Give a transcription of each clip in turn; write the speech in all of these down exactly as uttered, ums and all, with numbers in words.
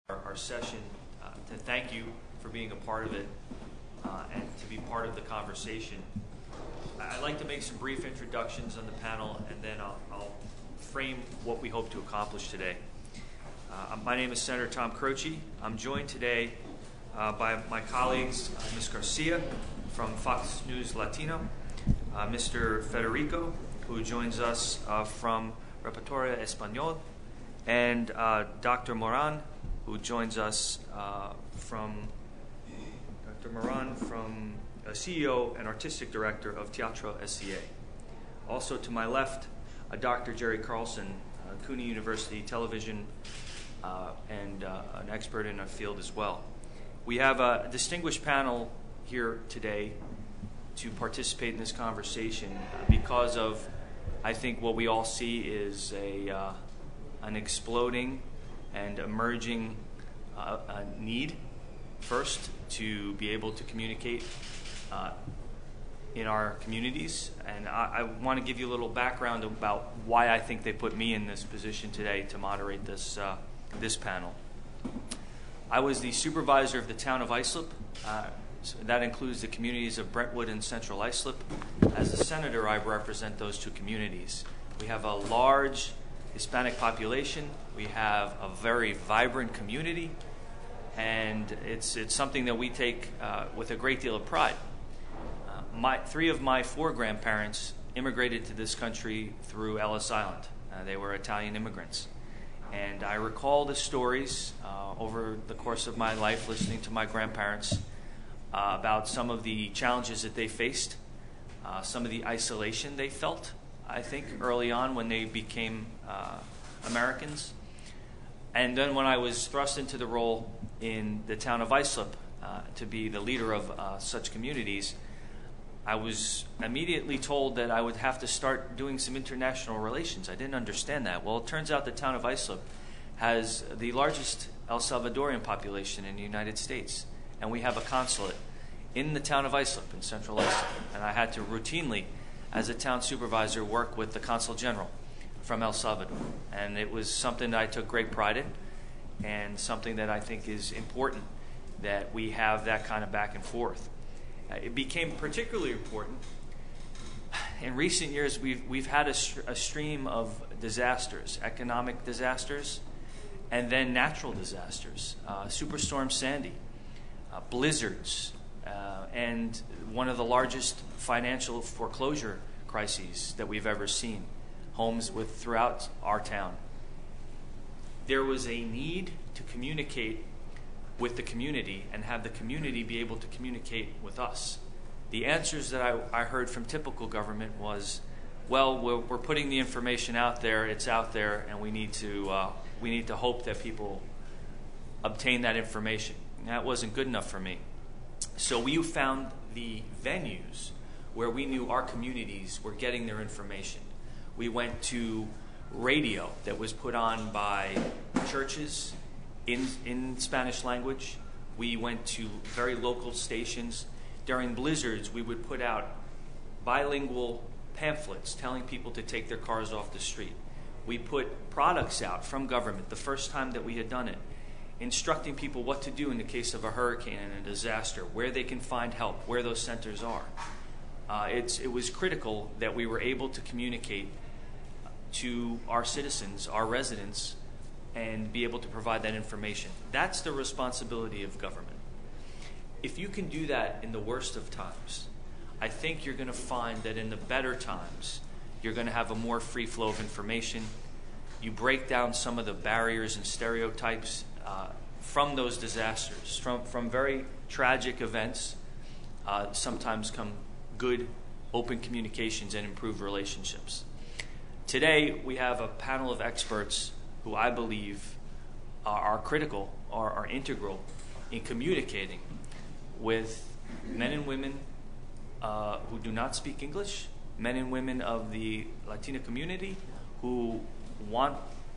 our, our session, uh, to thank you for being a part of it uh, and to be part of the conversation. I'd like to make some brief introductions on the panel, and then I'll, I'll frame what we hope to accomplish today. Uh, my name is Senator Tom Croce. I'm joined today uh, by my colleagues, uh, Miz Garcia from Fox News Latino, uh, Mister Federico, who joins us uh, from Repertorio Español, and uh, Doctor Moran, who joins us uh, from Doctor Moran from uh, C E O and Artistic Director of Teatro S C A. Also to my left, uh, Doctor Jerry Carlson, uh, CUNY University television uh, and uh, an expert in our field as well. We have a distinguished panel here today to participate in this conversation uh, because of, I think, what we all see is a uh, an exploding and emerging uh, a need, first, to be able to communicate uh, in our communities. And I, I want to give you a little background about why I think they put me in this position today to moderate this, uh, this panel. I was the supervisor of the town of Islip. Uh, so that includes the communities of Brentwood and Central Islip. As the senator, I represent those two communities. We have a large Hispanic population. We have a very vibrant community, and it's it's something that we take uh, with a great deal of pride. Uh, my three of my four grandparents immigrated to this country through Ellis Island. Uh, they were Italian immigrants, and I recall the stories uh, over the course of my life, listening to my grandparents uh, about some of the challenges that they faced, uh, some of the isolation they felt, I think, early on when they became uh, Americans. And then when I was thrust into the role in the town of Islip uh, to be the leader of uh, such communities, I was immediately told that I would have to start doing some international relations. I didn't understand that. Well, it turns out the town of Islip has the largest El Salvadorian population in the United States, and we have a consulate in the town of Islip, in Central Islip. And I had to routinely, as a town supervisor, work with the Consul General from El Salvador. And it was something that I took great pride in, and something that I think is important, that we have that kind of back and forth. Uh, it became particularly important. In recent years, we've, we've had a, a stream of disasters, economic disasters, and then natural disasters. Uh, Superstorm Sandy, uh, blizzards, uh, and one of the largest financial foreclosure crises that we've ever seen, homes with throughout our town. There was a need to communicate with the community and have the community be able to communicate with us. The answers that I, I heard from typical government was, well, we're, we're putting the information out there, it's out there, and we need to, uh, we need to hope that people obtain that information. And that wasn't good enough for me. So we found the venues where we knew our communities were getting their information. We went to radio that was put on by churches in, in Spanish language. We went to very local stations. During blizzards, we would put out bilingual pamphlets telling people to take their cars off the street. We put products out from government the first time that we had done it, instructing people what to do in the case of a hurricane and a disaster, where they can find help, where those centers are. Uh, it's, it was critical that we were able to communicate to our citizens, our residents, and be able to provide that information. That's the responsibility of government. If you can do that in the worst of times, I think you're going to find that in the better times, you're going to have a more free flow of information. You break down some of the barriers and stereotypes uh, from those disasters, from, from very tragic events. Uh, sometimes come good, open communications and improved relationships. Today, we have a panel of experts who I believe are, are critical, or are integral in communicating with men and women uh, who do not speak English, men and women of the Latino community who want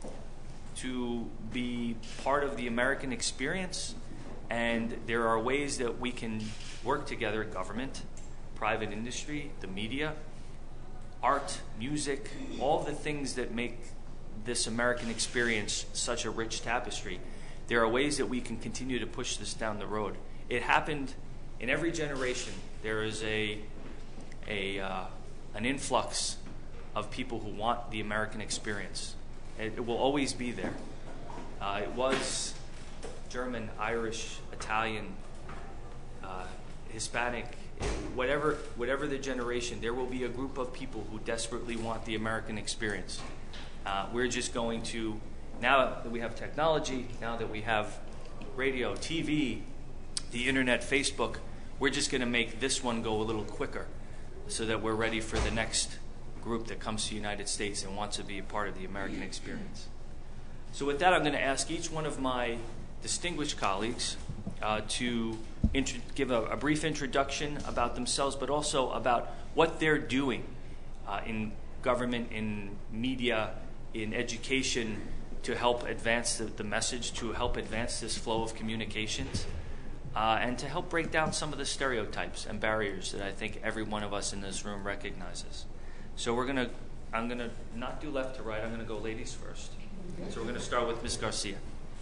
to be part of the American experience, and there are ways that we can work together, government, private industry, the media, art, music, all the things that make this American experience such a rich tapestry. there are ways that we can continue to push this down the road. It happened in every generation. There is a, a uh, an influx of people who want the American experience. It, it will always be there. Uh, it was German, Irish, Italian, uh, Hispanic, whatever, whatever the generation, there will be a group of people who desperately want the American experience. Uh, we're just going to, now that we have technology, now that we have radio, T V, the internet, Facebook, we're just going to make this one go a little quicker so that we're ready for the next group that comes to the United States and wants to be a part of the American experience. So with that, I'm going to ask each one of my distinguished colleagues uh, to int- give a, a brief introduction about themselves, but also about what they're doing uh, in government, in media, in education to help advance the, the message, to help advance this flow of communications, uh, and to help break down some of the stereotypes and barriers that I think every one of us in this room recognizes. So we're going to, I'm going to not do left to right, I'm going to go ladies first. So we're going to start with Miz Garcia.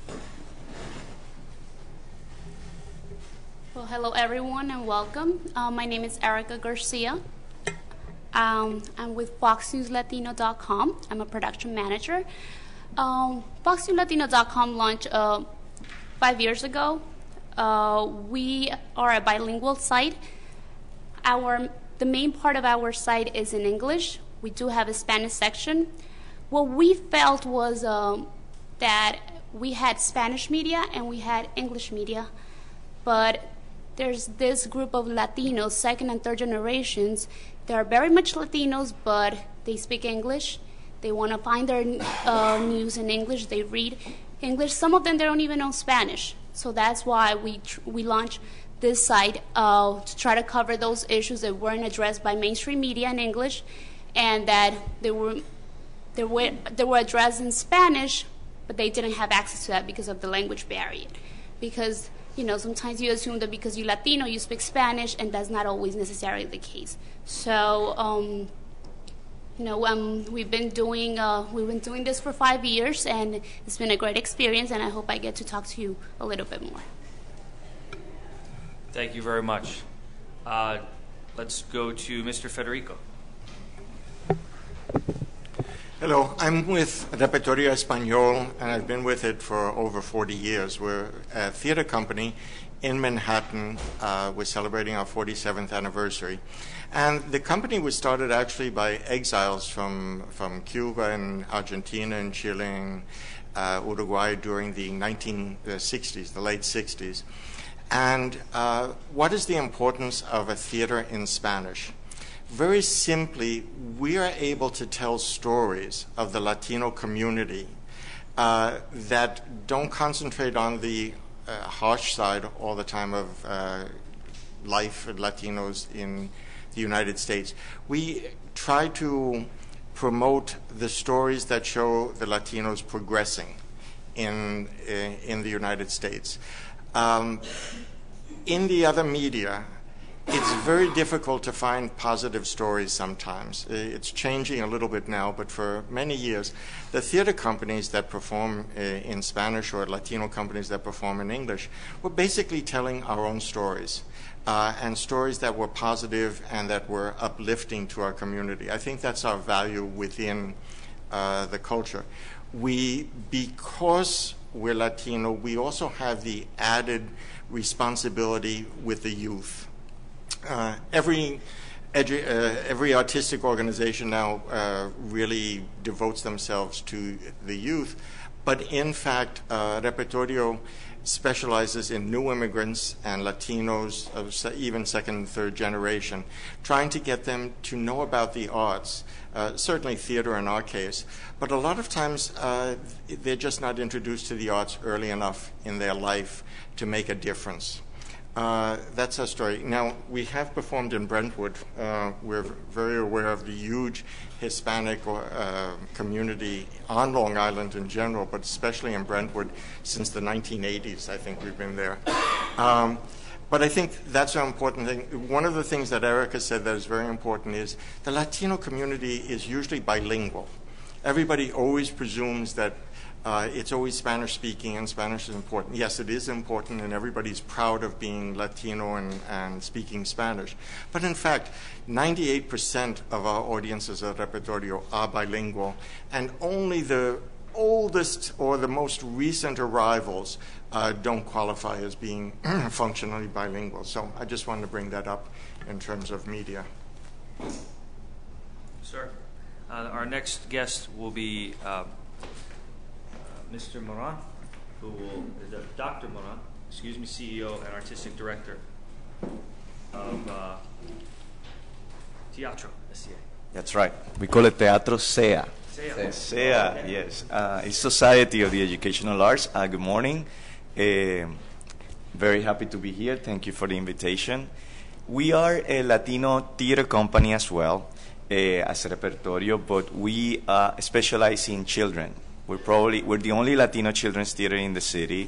Well, hello everyone and welcome. Uh, my name is Erica Garcia. Um, I'm with Fox News Latino dot com. I'm a production manager. Um, Fox News Latino dot com launched uh, five years ago. Uh, we are a bilingual site. Our the main part of our site is in English. We do have a Spanish section. What we felt was um, that we had Spanish media and we had English media, but there's this group of Latinos, second and third generations. They are very much Latinos, but they speak English. They want to find their uh, news in English. They read English. Some of them, they don't even know Spanish. So that's why we tr- we launched this site uh, to try to cover those issues that weren't addressed by mainstream media in English, and that they were they were they were addressed in Spanish, but they didn't have access to that because of the language barrier. Because you know sometimes you assume that because you're Latino you speak Spanish, and that's not always necessarily the case. So um, you know um, we've been doing uh, we've been doing this for five years, and it's been a great experience. And I hope I get to talk to you a little bit more. Thank you very much. Uh, let's go to Mister Federico. Hello, I'm with Repertorio Español, and I've been with it for over forty years. We're a theater company in Manhattan. Uh, we're celebrating our forty-seventh anniversary. And the company was started actually by exiles from, from Cuba and Argentina and Chile and uh, Uruguay during the nineteen sixties, the late sixties. And uh, what is the importance of a theater in Spanish? Very simply, we are able to tell stories of the Latino community uh, that don't concentrate on the uh, harsh side all the time of uh, life of Latinos in the United States. We try to promote the stories that show the Latinos progressing in, in the United States. Um, in the other media, it's very difficult to find positive stories sometimes. It's changing a little bit now, but for many years, the theater companies that perform uh, in Spanish or Latino companies that perform in English were basically telling our own stories, uh, and stories that were positive and that were uplifting to our community. I think that's our value within uh, the culture. We, because we're Latino, we also have the added responsibility with the youth. Uh, every edu- uh, every artistic organization now uh, really devotes themselves to the youth, but in fact, uh, Repertorio specializes in new immigrants and Latinos of se- even second and third generation, trying to get them to know about the arts, uh, certainly theater in our case, but a lot of times uh, they're just not introduced to the arts early enough in their life to make a difference. Uh, that's our story. Now, we have performed in Brentwood. Uh, we're very aware of the huge Hispanic uh, community on Long Island in general, but especially in Brentwood since the nineteen eighties. I think we've been there. Um, but I think that's an important thing. One of the things that Erica said that is very important is the Latino community is usually bilingual. Everybody always presumes that uh, it's always Spanish speaking and Spanish is important. Yes, it is important and everybody's proud of being Latino and, and speaking Spanish. But in fact, ninety-eight percent of our audiences at Repertorio are bilingual, and only the oldest or the most recent arrivals uh, don't qualify as being functionally bilingual. So I just wanted to bring that up in terms of media. Sir, uh, our next guest will be uh, uh, Mister Moran, who will, uh, Doctor Moran, excuse me, C E O and Artistic Director of uh, Teatro S C A. That's right. We call it Teatro S E A. S E A. S E A, yes. Uh, it's Society of the Educational Arts. Uh, good morning. Uh, very happy to be here. Thank you for the invitation. We are a Latino theater company as well, uh, as Repertorio, but we uh, specialize in children. We're probably we're the only Latino children's theater in the city,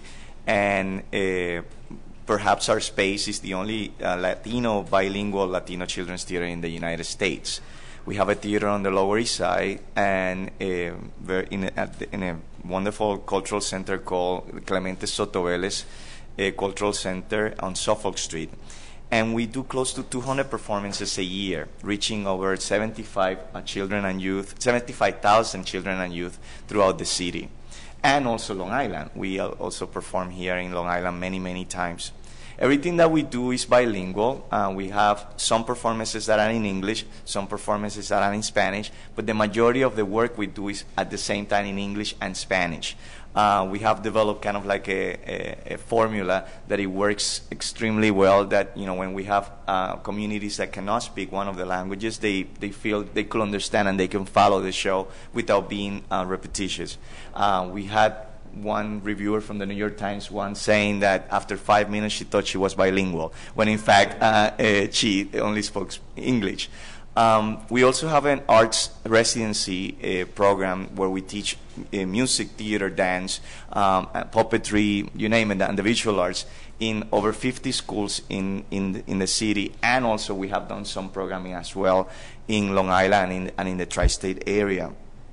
and uh, perhaps our space is the only uh, Latino bilingual Latino children's theater in the United States. We have a theater on the Lower East Side and a, in, a, at the, in a wonderful cultural center called Clemente Soto Vélez Cultural Center on Suffolk Street. And we do close to two hundred performances a year, reaching over seventy-five uh, children and youth, seventy-five thousand children and youth throughout the city. And also Long Island. We uh, also perform here in Long Island many, many times. Everything that we do is bilingual. Uh, we have some performances that are in English, some performances that are in Spanish, but the majority of the work we do is at the same time in English and Spanish. Uh, we have developed kind of like a, a, a formula that it works extremely well, that, you know, when we have uh, communities that cannot speak one of the languages, they, they feel they could understand and they can follow the show without being uh, repetitious. Uh, we had one reviewer from the New York Times once saying that after five minutes she thought she was bilingual, when in fact uh, uh, she only spoke English. Um, we also have an arts residency uh, program where we teach uh, music, theater, dance, um, puppetry, you name it, and the visual arts in over fifty schools in, in, the, in the city, and also we have done some programming as well in Long Island and in, and in the tri-state area.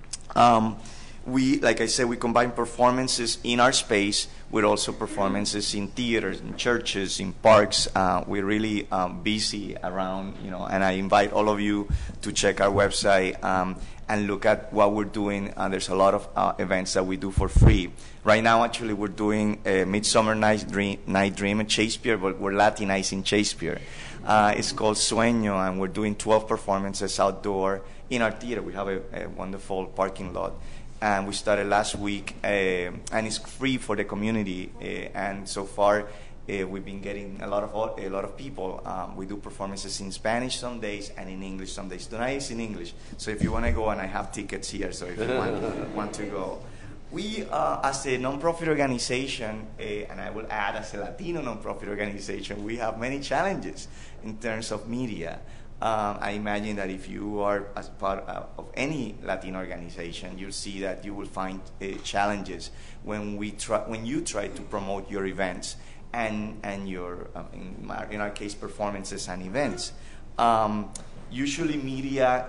Um, We, like I said, we combine performances in our space with also performances in theaters, in churches, in parks. Uh, we're really um, busy around, you know, and I invite all of you to check our website um, and look at what we're doing. Uh, there's a lot of uh, events that we do for free. Right now, actually, we're doing a Midsummer Night Dream, Night Dream at Shakespeare, but we're Latinizing Shakespeare. Uh, it's called Sueño, and we're doing twelve performances outdoor in our theater. We have a, a wonderful parking lot. And we started last week, uh, and it's free for the community. Uh, and so far, uh, we've been getting a lot of a lot of people. Um, we do performances in Spanish some days and in English some days. Tonight is in English, so if you want to go, and I have tickets here, so if you want, want to go. We, uh, as a nonprofit organization, uh, and I will add as a Latino nonprofit organization, we have many challenges in terms of media. Um, I imagine that if you are as part of any Latino organization, you'll see that you will find uh, challenges when we try, when you try to promote your events and and your um, in, our, in our case performances and events. Um, usually, media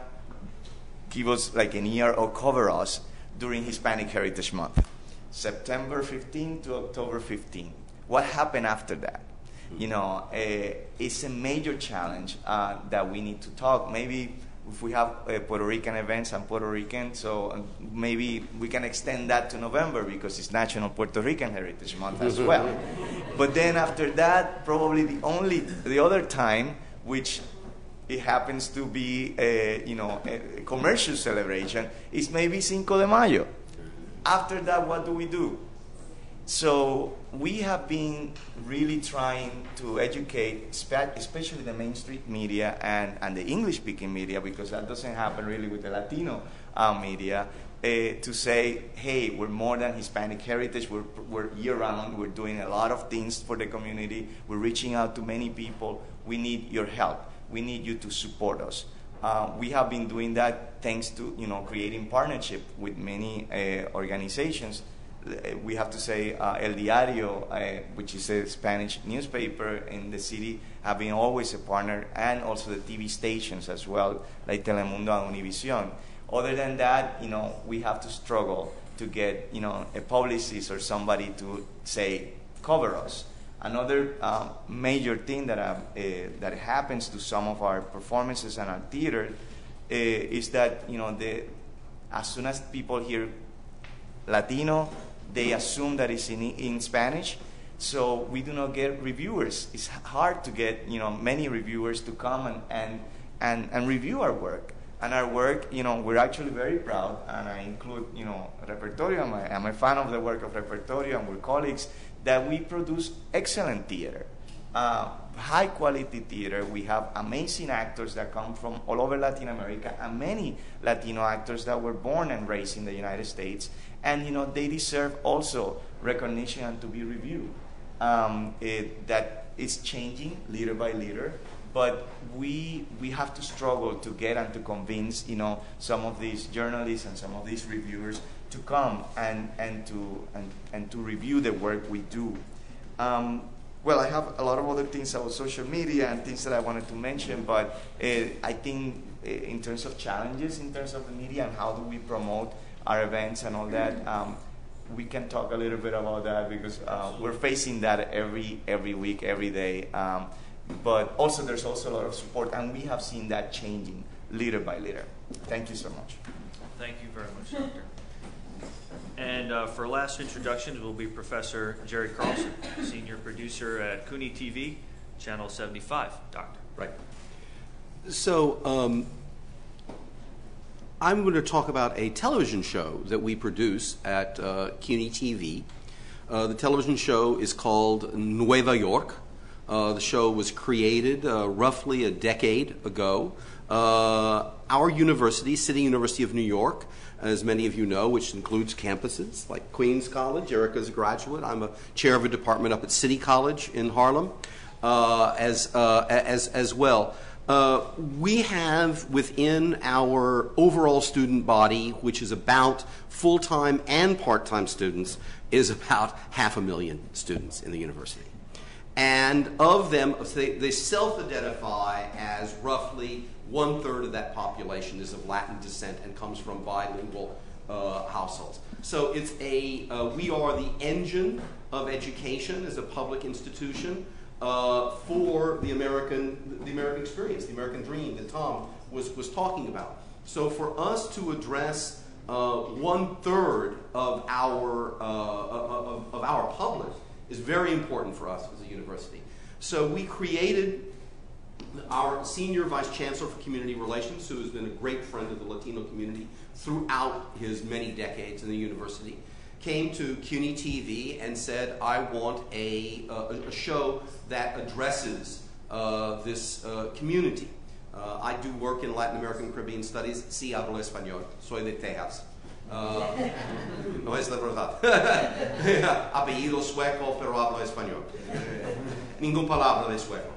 give us like an ear or cover us during Hispanic Heritage Month, September fifteenth to October fifteenth. What happened after that? You know, uh, it's a major challenge uh, that we need to talk. Maybe if we have uh, Puerto Rican events, I'm Puerto Rican, so um, maybe we can extend that to November because it's National Puerto Rican Heritage Month as well. But then after that, probably the only, the other time, which it happens to be, a, you know, a commercial celebration, is maybe Cinco de Mayo. After that, what do we do? So we have been really trying to educate, especially the mainstream media and, and the English-speaking media, because that doesn't happen really with the Latino uh, media, uh, to say, hey, we're more than Hispanic heritage, we're, we're year-round, we're doing a lot of things for the community, we're reaching out to many people, we need your help, we need you to support us. Uh, we have been doing that thanks to, you know, creating partnership with many uh, organizations. We have to say uh, El Diario, uh, which is a Spanish newspaper in the city, have been always a partner, and also the T V stations as well, like Telemundo and Univision. Other than that, you know, we have to struggle to get, you know, a publicist or somebody to say, cover us. Another um, major thing that, uh, uh, that happens to some of our performances and our theater uh, is that, you know, the, as soon as people hear Latino, they assume that it's in, in Spanish, so we do not get reviewers. It's hard to get, you know, many reviewers to come and, and, and, and review our work. And our work, you know, we're actually very proud, and I include, you know, Repertorio, I'm a, I'm a fan of the work of Repertorio, and we're colleagues, that we produce excellent theater, uh, high quality theater. We have amazing actors that come from all over Latin America, and many Latino actors that were born and raised in the United States, and, you know, they deserve also recognition and to be reviewed. Um, it, that is changing little by little. But we we have to struggle to get and to convince, you know, some of these journalists and some of these reviewers to come and and to and, and to review the work we do. Um, well, I have a lot of other things about social media and things that I wanted to mention, but uh, I think uh, in terms of challenges, in terms of the media and how do we promote our events and all that, um, we can talk a little bit about that because uh, we're facing that every every week, every day. Um, But also, there's also a lot of support, and we have seen that changing little by little. Thank you so much. Thank you very much, Doctor And uh, for last introductions will be Professor Jerry Carlson, Senior Producer at C U N Y T V, Channel seventy-five. Doctor Right. So um, I'm going to talk about a television show that we produce at uh, C U N Y T V. Uh, the television show is called Nueva York. Uh, the show was created uh, roughly a decade ago. Uh, our university, City University of New York, as many of you know, which includes campuses like Queens College. Erica's a graduate. I'm a chair of a department up at City College in Harlem uh, as, uh, as, as well. Uh, we have within our overall student body, which is about full-time and part-time students, is about half a million students in the university. And of them, they, they self-identify as roughly one-third of that population is of Latin descent and comes from bilingual uh, households. So it's a, uh, we are the engine of education as a public institution uh, for the American, the American experience, the American dream that Tom was, was talking about. So for us to address uh, one-third of our, uh, of, of our public is very important for us as a university. So we created our senior vice chancellor for community relations, who has been a great friend of the Latino community throughout his many decades in the university, came to C U N Y T V and said, I want a, uh, a show that addresses uh, this uh, community. Uh, I do work in Latin American and Caribbean studies. Sí hablo español. Soy de Texas. Uh, no es la verdad. Apellido sueco, pero hablo español. Ningún palabra de sueco.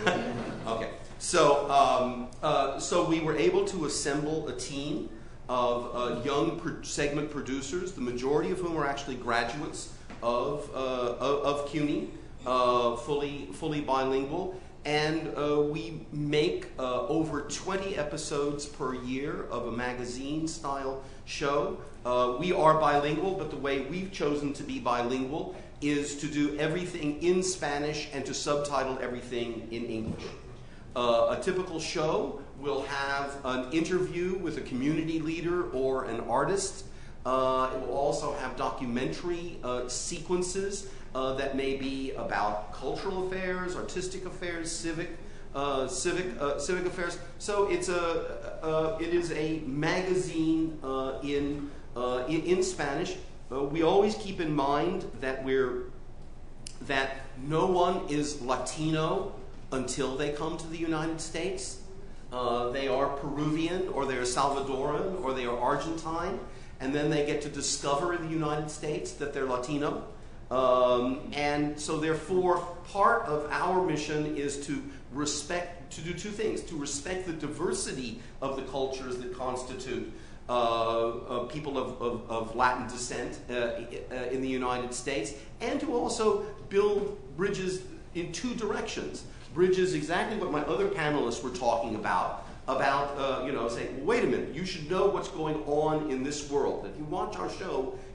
Okay, so um, uh, so we were able to assemble a team of uh, young pro segment producers, the majority of whom are actually graduates of uh, of, of C U N Y, uh, fully fully bilingual. And uh, we make uh, over twenty episodes per year of a magazine-style show. Uh, we are bilingual, but the way we've chosen to be bilingual is to do everything in Spanish and to subtitle everything in English. Uh, a typical show will have an interview with a community leader or an artist. Uh, it will also have documentary uh, sequences Uh, that may be about cultural affairs, artistic affairs, civic, uh, civic, uh, civic affairs. So it's a, uh, it is a magazine uh, in, uh, in in Spanish. Uh, we always keep in mind that we're that no one is Latino until they come to the United States. Uh, they are Peruvian, or they are Salvadoran, or they are Argentine, and then they get to discover in the United States that they're Latino. Um, and so therefore, part of our mission is to respect, to do two things, to respect the diversity of the cultures that constitute uh, uh, people of, of, of Latin descent uh, uh, in the United States, and to also build bridges in two directions. Bridges, exactly what my other panelists were talking about, about, uh, you know, saying, well, wait a minute, you should know what's going on in this world. If you watch our show,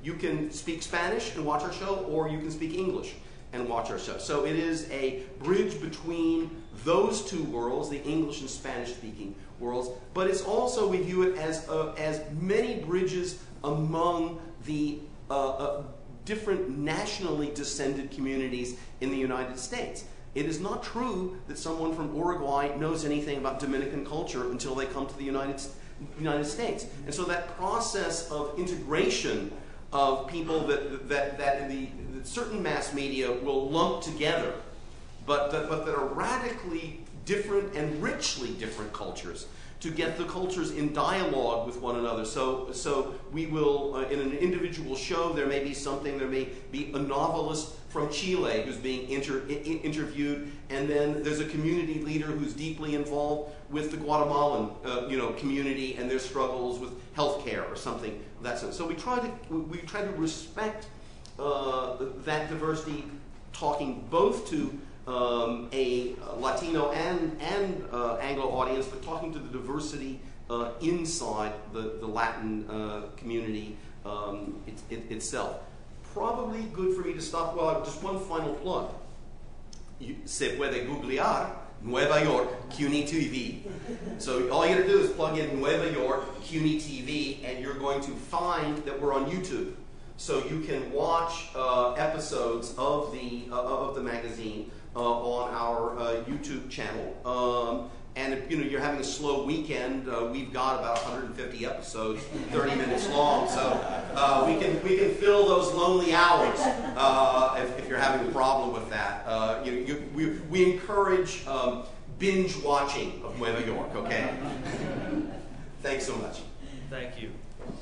You can speak Spanish and watch our show, or you can speak English and watch our show. So it is a bridge between those two worlds, the English and Spanish-speaking worlds, but it's also, we view it as, uh, as many bridges among the uh, uh, different nationally descended communities in the United States. It is not true that someone from Uruguay knows anything about Dominican culture until they come to the United, United States. And so that process of integration of people that, that, that, the, that certain mass media will lump together, but that, but that are radically different and richly different cultures, to get the cultures in dialogue with one another. So, so we will, uh, in an individual show, there may be something, there may be a novelist from Chile who's being inter I interviewed, and then there's a community leader who's deeply involved with the Guatemalan uh, you know, community and their struggles with healthcare or something of that sort. So we try to, we, we try to respect uh, that diversity, talking both to Um, a Latino and, and uh, Anglo audience, but talking to the diversity uh, inside the, the Latin uh, community um, it, it, itself. Probably good for me to stop. Well, just one final plug. You, se puede googlear Nueva York C U N Y T V. So all you got to do is plug in Nueva York C U N Y T V, and you're going to find that we're on YouTube. So you can watch uh, episodes of the uh, of the magazine uh, on our uh, YouTube channel. Um, and if you know you're having a slow weekend, uh, we've got about one hundred fifty episodes, thirty minutes long. So uh, we can we can fill those lonely hours uh, if, if you're having a problem with that. Uh, you, you, we we encourage um, binge watching of Nueva York. Okay. Thanks so much. Thank you.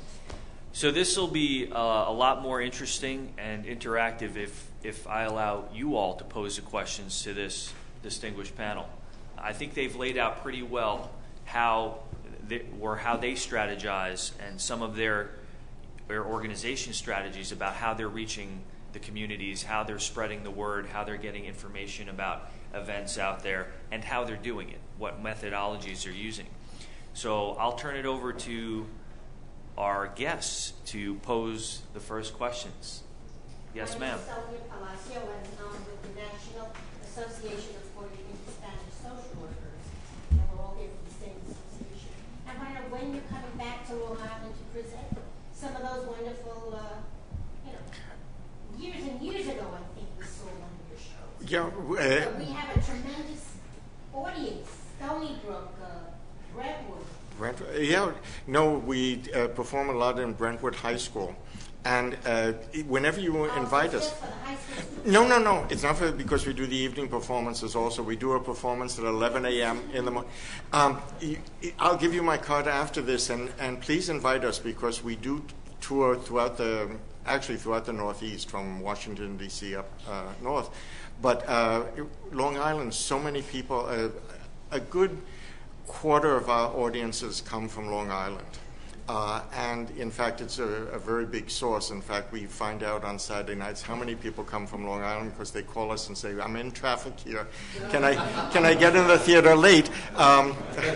So this will be uh, a lot more interesting and interactive if, if I allow you all to pose the questions to this distinguished panel. I think they've laid out pretty well how they, or how they strategize and some of their, their organization strategies about how they're reaching the communities, how they're spreading the word, how they're getting information about events out there, and how they're doing it, what methodologies they're using. So I'll turn it over to our guests to pose the first questions. Yes, ma'am. My name is Sylvia Palacio, and I'm with the National Association of Puerto Rican Spanish Social Workers, and we're all here from the same association. I wonder when you're coming back to Long Island to present some of those wonderful, uh, you know, years and years ago, I think we saw one of your shows. Yeah, uh, So we have a tremendous audience. Stony Brook, uh, Brentwood. Brentwood, yeah, no, we uh, perform a lot in Brentwood High School, and uh, whenever you Oh, invite so us. just for the high school students? No, no, no. It's not for, because we do the evening performances also. We do a performance at eleven A M in the morning. Um, you, I'll give you my card after this, and, and please invite us, because we do tour throughout the, actually throughout the Northeast, from Washington, D C up uh, north. But uh, Long Island, so many people, uh, a good quarter of our audiences come from Long Island. Uh, and in fact, it's a, a very big source. In fact, we find out on Saturday nights how many people come from Long Island, because they call us and say, I'm in traffic here. Can I, can I get in the theater late? Um,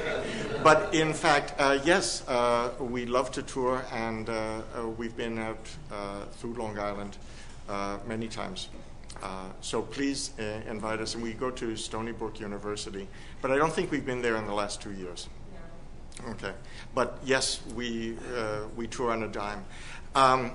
but in fact, uh, yes, uh, we love to tour, and uh, uh, we've been out uh, through Long Island uh, many times. Uh, so please uh, invite us, and we go to Stony Brook University. But I don't think we've been there in the last two years. No. Okay, but yes, we uh, we tour on a dime. Um,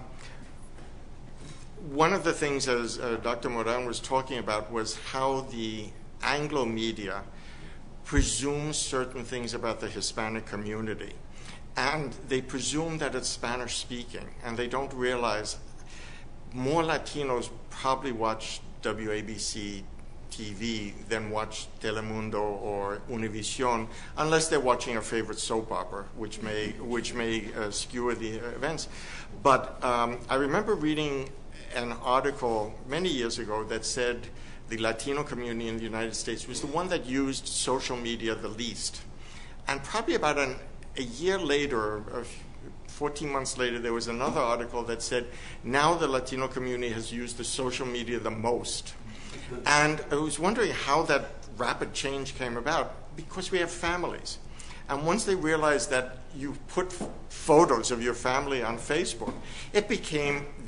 one of the things, as uh, Doctor Moran was talking about, was how the Anglo media presumes certain things about the Hispanic community, and they presume that it's Spanish speaking, and they don't realize more Latinos probably watch W A B C T V than watch Telemundo or Univision, unless they're watching a favorite soap opera, which may which may uh, skewer the events. But um, I remember reading an article many years ago that said the Latino community in the United States was the one that used social media the least, and probably about an, a year later, uh, fourteen months later, there was another article that said now the Latino community has used the social media the most. And I was wondering how that rapid change came about, because we have families. And once they realized that you put f- photos of your family on Facebook, it became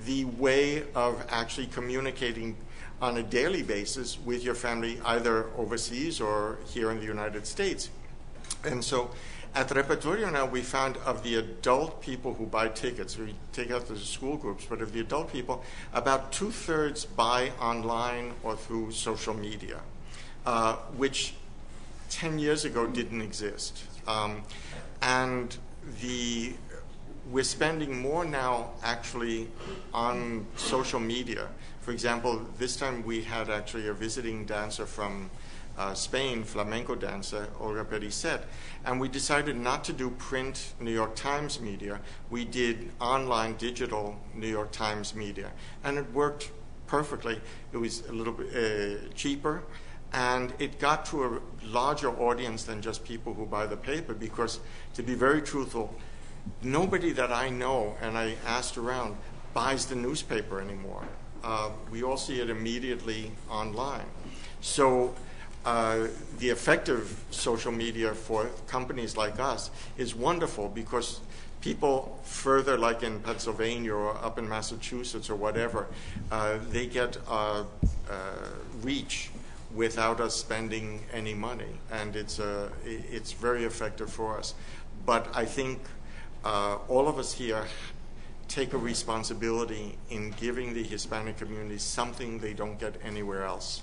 the way of actually communicating on a daily basis with your family, either overseas or here in the United States. And so at Repertorio now, we found of the adult people who buy tickets, we take out the school groups, but of the adult people, about two-thirds buy online or through social media, uh, which ten years ago didn't exist. Um, and the we're spending more now actually on social media. For example, this time we had actually a visiting dancer from uh, Spain, flamenco dancer, Olga Pericet, and we decided not to do print New York Times media. We did online, digital New York Times media, and it worked perfectly. It was a little bit uh, cheaper, and it got to a larger audience than just people who buy the paper, because to be very truthful, nobody that I know, and I asked around, buys the newspaper anymore. Uh, we all see it immediately online. So uh, the effective social media for companies like us is wonderful, because people further, like in Pennsylvania or up in Massachusetts or whatever, uh, they get uh, uh, reach without us spending any money, and it's, uh, it's very effective for us. But I think uh, all of us here take a responsibility in giving the Hispanic community something they don't get anywhere else.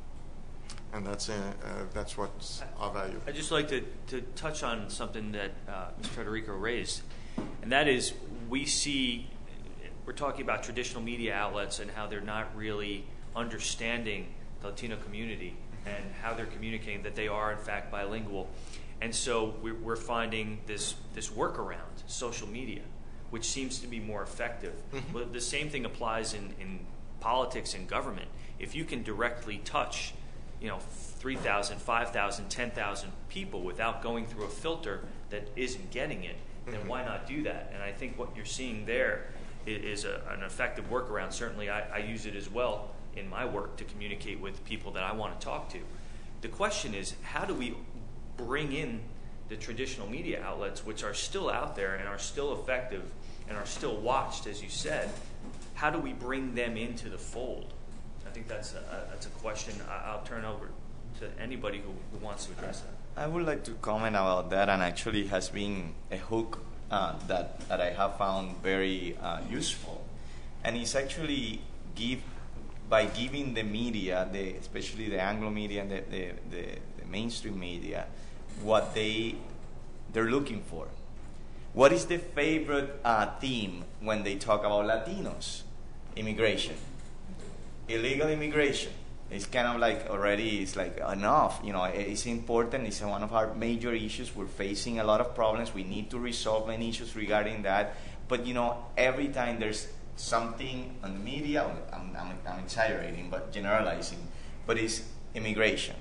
And that's, uh, uh, that's what's our value. I'd just like to, to touch on something that uh, Mister Federico raised, and that is we see, we're talking about traditional media outlets and how they're not really understanding the Latino community and how they're communicating that they are in fact bilingual. And so we're, we're finding this, this workaround, social media, which seems to be more effective. Mm-hmm. Well, the same thing applies in, in politics and government. If you can directly touch, you know, three thousand, five thousand, ten thousand people without going through a filter that isn't getting it, then mm-hmm. why not do that? And I think what you're seeing there is, is a, an effective workaround. Certainly I, I use it as well in my work to communicate with people that I want to talk to. The question is, how do we bring in the traditional media outlets, which are still out there and are still effective and are still watched, as you said? How do we bring them into the fold? I think that's a, that's a question I'll turn over to anybody who, who wants to address that. I would like to comment about that, and actually has been a hook uh, that, that I have found very uh, useful. And it's actually give by giving the media, the, especially the Anglo media and the, the, the, the mainstream media, what they, they're looking for. What is the favorite uh, theme when they talk about Latinos? Immigration. Illegal immigration. It's kind of like already, it's like enough. You know, it's important. It's one of our major issues. We're facing a lot of problems. We need to resolve many issues regarding that. But, you know, every time there's something on the media, I'm, I'm, I'm exaggerating, but generalizing, but it's immigration.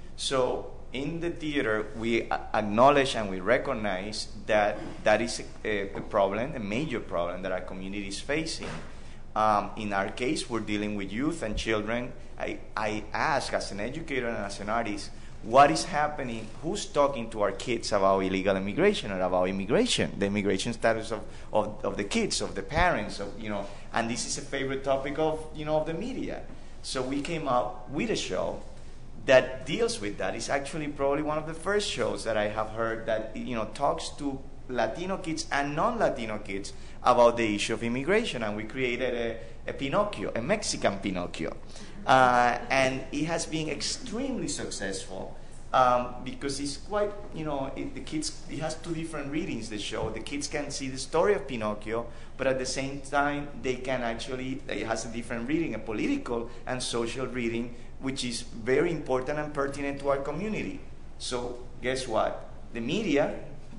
So in the theater, we acknowledge and we recognize that that is a, a problem, a major problem that our community is facing. Um, in our case, we're dealing with youth and children. I, I ask, as an educator and as an artist, what is happening, who's talking to our kids about illegal immigration or about immigration, the immigration status of, of, of the kids, of the parents, of, you know, and this is a favorite topic of, you know, of the media. So we came up with a show that deals with that. It's actually probably one of the first shows that I have heard that, you know, talks to Latino kids and non-Latino kids about the issue of immigration, and we created a, a Pinocchio, a Mexican Pinocchio. Uh, and it has been extremely successful um, because it's quite, you know, it, the kids, it has two different readings, the show. The kids can see the story of Pinocchio, but at the same time, they can actually, it has a different reading, a political and social reading, which is very important and pertinent to our community. So guess what? The media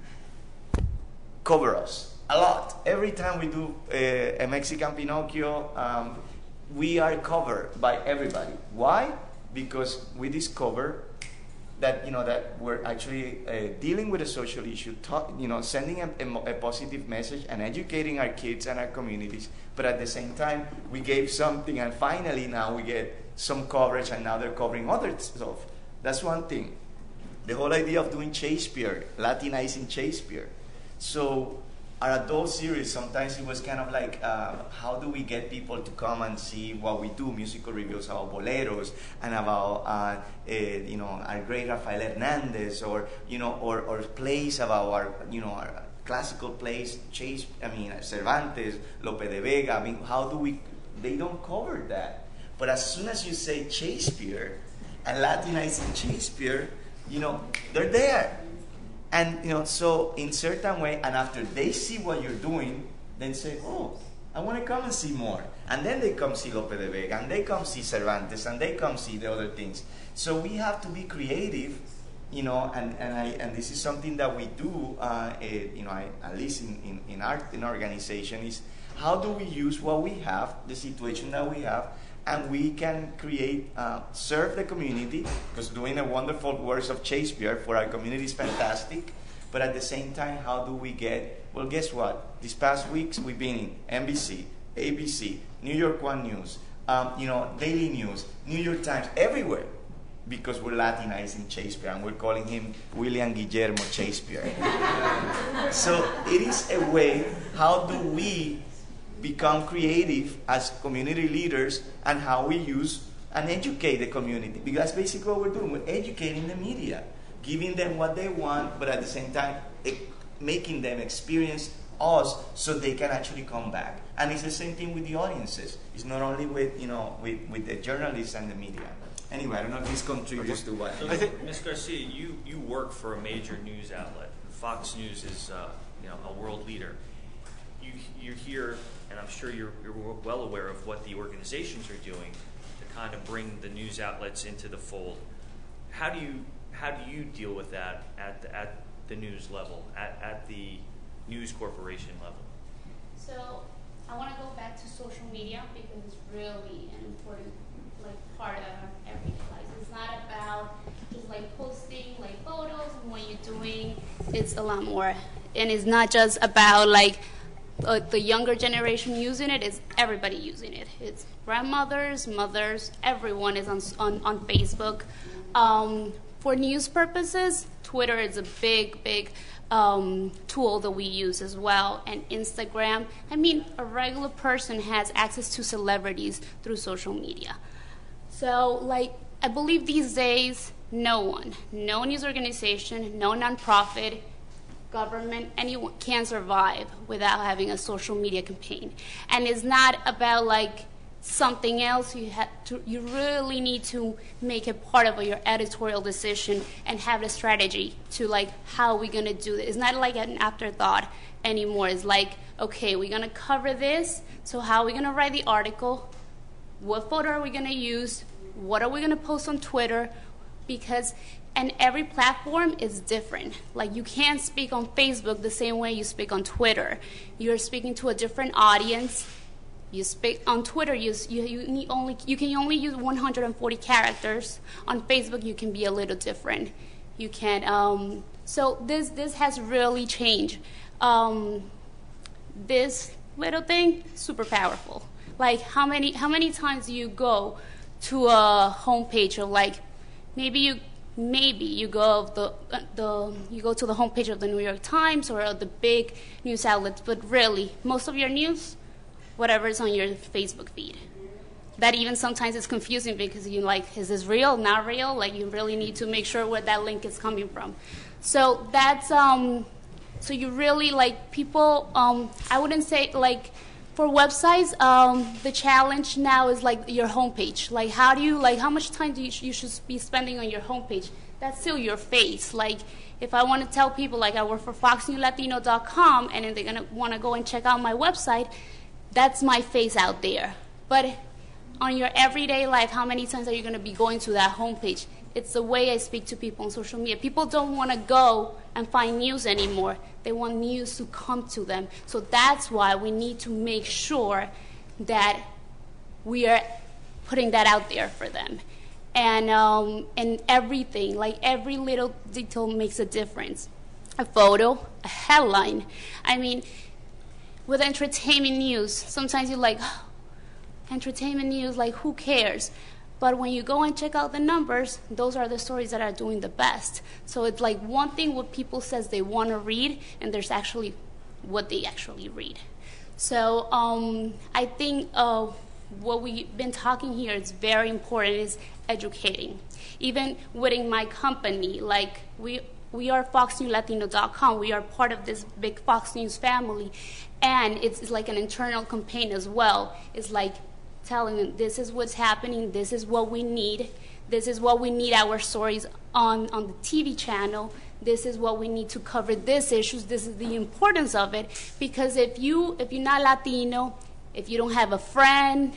cover us a lot. Every time we do uh, a Mexican Pinocchio, um, we are covered by everybody. Why? Because we discover that, you know, that we're actually uh, dealing with a social issue, talk, you know, sending a, a, a positive message and educating our kids and our communities. But at the same time, we gave something, and finally now we get some coverage, and now they're covering other stuff. That's one thing. The whole idea of doing Shakespeare, Latinizing Shakespeare. So our adult series, sometimes it was kind of like, uh, how do we get people to come and see what we do? Musical reviews about boleros and about, uh, uh, you know, our great Rafael Hernandez, or you know, or, or plays about our, you know, our classical plays, Chase, I mean, Cervantes, Lope de Vega. I mean, how do we? They don't cover that. But as soon as you say Shakespeare and Latinizing Shakespeare, you know, they're there. And, you know, so in certain way, and after they see what you're doing, then say, oh, I want to come and see more. And then they come see Lope de Vega, and they come see Cervantes, and they come see the other things. So we have to be creative, you know, and, and, I, and this is something that we do, uh, eh, you know, I, at least in, in, in, our, in our organization, is how do we use what we have, the situation that we have, and we can create, uh, serve the community, because doing the wonderful works of Shakespeare for our community is fantastic, but at the same time, how do we get, well, guess what? These past weeks, we've been in N B C, A B C, New York One News, um, you know, Daily News, New York Times, everywhere, because we're Latinizing Shakespeare, and we're calling him William Guillermo Shakespeare. So it is a way, how do we become creative as community leaders, and how we use and educate the community, because that's basically what we're doing. We're educating the media, giving them what they want, but at the same time e- making them experience us so they can actually come back. And it's the same thing with the audiences. It's not only with, you know, with, with the journalists and the media. Anyway, I don't know if this contributes to what. So, I think, Miz Garcia, you, you work for a major news outlet. Fox News is uh, you know, a world leader. You, you're here, and I'm sure you're, you're well aware of what the organizations are doing to kind of bring the news outlets into the fold. How do you how do you deal with that at the, at the news level, at, at the news corporation level? So I want to go back to social media because it's really an important like part of our everyday life. It's not about just like posting like photos and what you're doing. It's a lot more, and it's not just about like uh, the younger generation using it. It's everybody using it. It's grandmothers, mothers, everyone is on on, on Facebook. Um, for news purposes, Twitter is a big, big um, tool that we use as well, and Instagram. I mean, a regular person has access to celebrities through social media. So, like, I believe these days, no one, no news organization, no nonprofit, government, anyone can survive without having a social media campaign. And it's not about, like, something else. You have to, you really need to make it part of your editorial decision and have a strategy to, like, how are we going to do this. It's not like an afterthought anymore. It's like, okay, we're going to cover this, so how are we going to write the article? What photo are we going to use? What are we going to post on Twitter? Because, and every platform is different. Like, you can't speak on Facebook the same way you speak on Twitter. You're speaking to a different audience. You speak on Twitter, you, you, you, need only, you can only use one hundred forty characters. On Facebook, you can be a little different. You can, um, so this, this has really changed. Um, this little thing, super powerful. Like, how many how many times do you go to a homepage of, like, maybe you maybe you go of the uh, the you go to the homepage of the New York Times or the big news outlets, but really most of your news, whatever is on your Facebook feed. That even sometimes is confusing because you like, is this real, not real? Like, you really need to make sure where that link is coming from. So that's um so you really, like, people um I wouldn't say, like, for websites, um, the challenge now is, like, your homepage. Like, how do you, like, how much time do you, sh- you should be spending on your homepage? That's still your face. Like, if I want to tell people, like, I work for fox news latino dot com, and then they're going to want to go and check out my website, that's my face out there. But on your everyday life, how many times are you going to be going to that homepage? It's the way I speak to people on social media. People don't want to go and find news anymore. They want news to come to them. So that's why we need to make sure that we are putting that out there for them. And, um, and everything, like every little detail makes a difference. A photo, a headline. I mean, with entertainment news, sometimes you're like, oh, entertainment news, like, who cares? But when you go and check out the numbers, those are the stories that are doing the best. So it's like one thing what people says they want to read, and there's actually what they actually read. So um, I think uh, what we've been talking here is very important, is educating. Even within my company, like we we are Fox News Latino dot com. We are part of this big Fox News family, and it's, it's like an internal campaign as well. It's like telling them this is what's happening, this is what we need, this is what we need our stories on, on the T V channel, this is what we need to cover these issues, this is the importance of it. Because if, you, if you're not Latino, if you don't have a friend,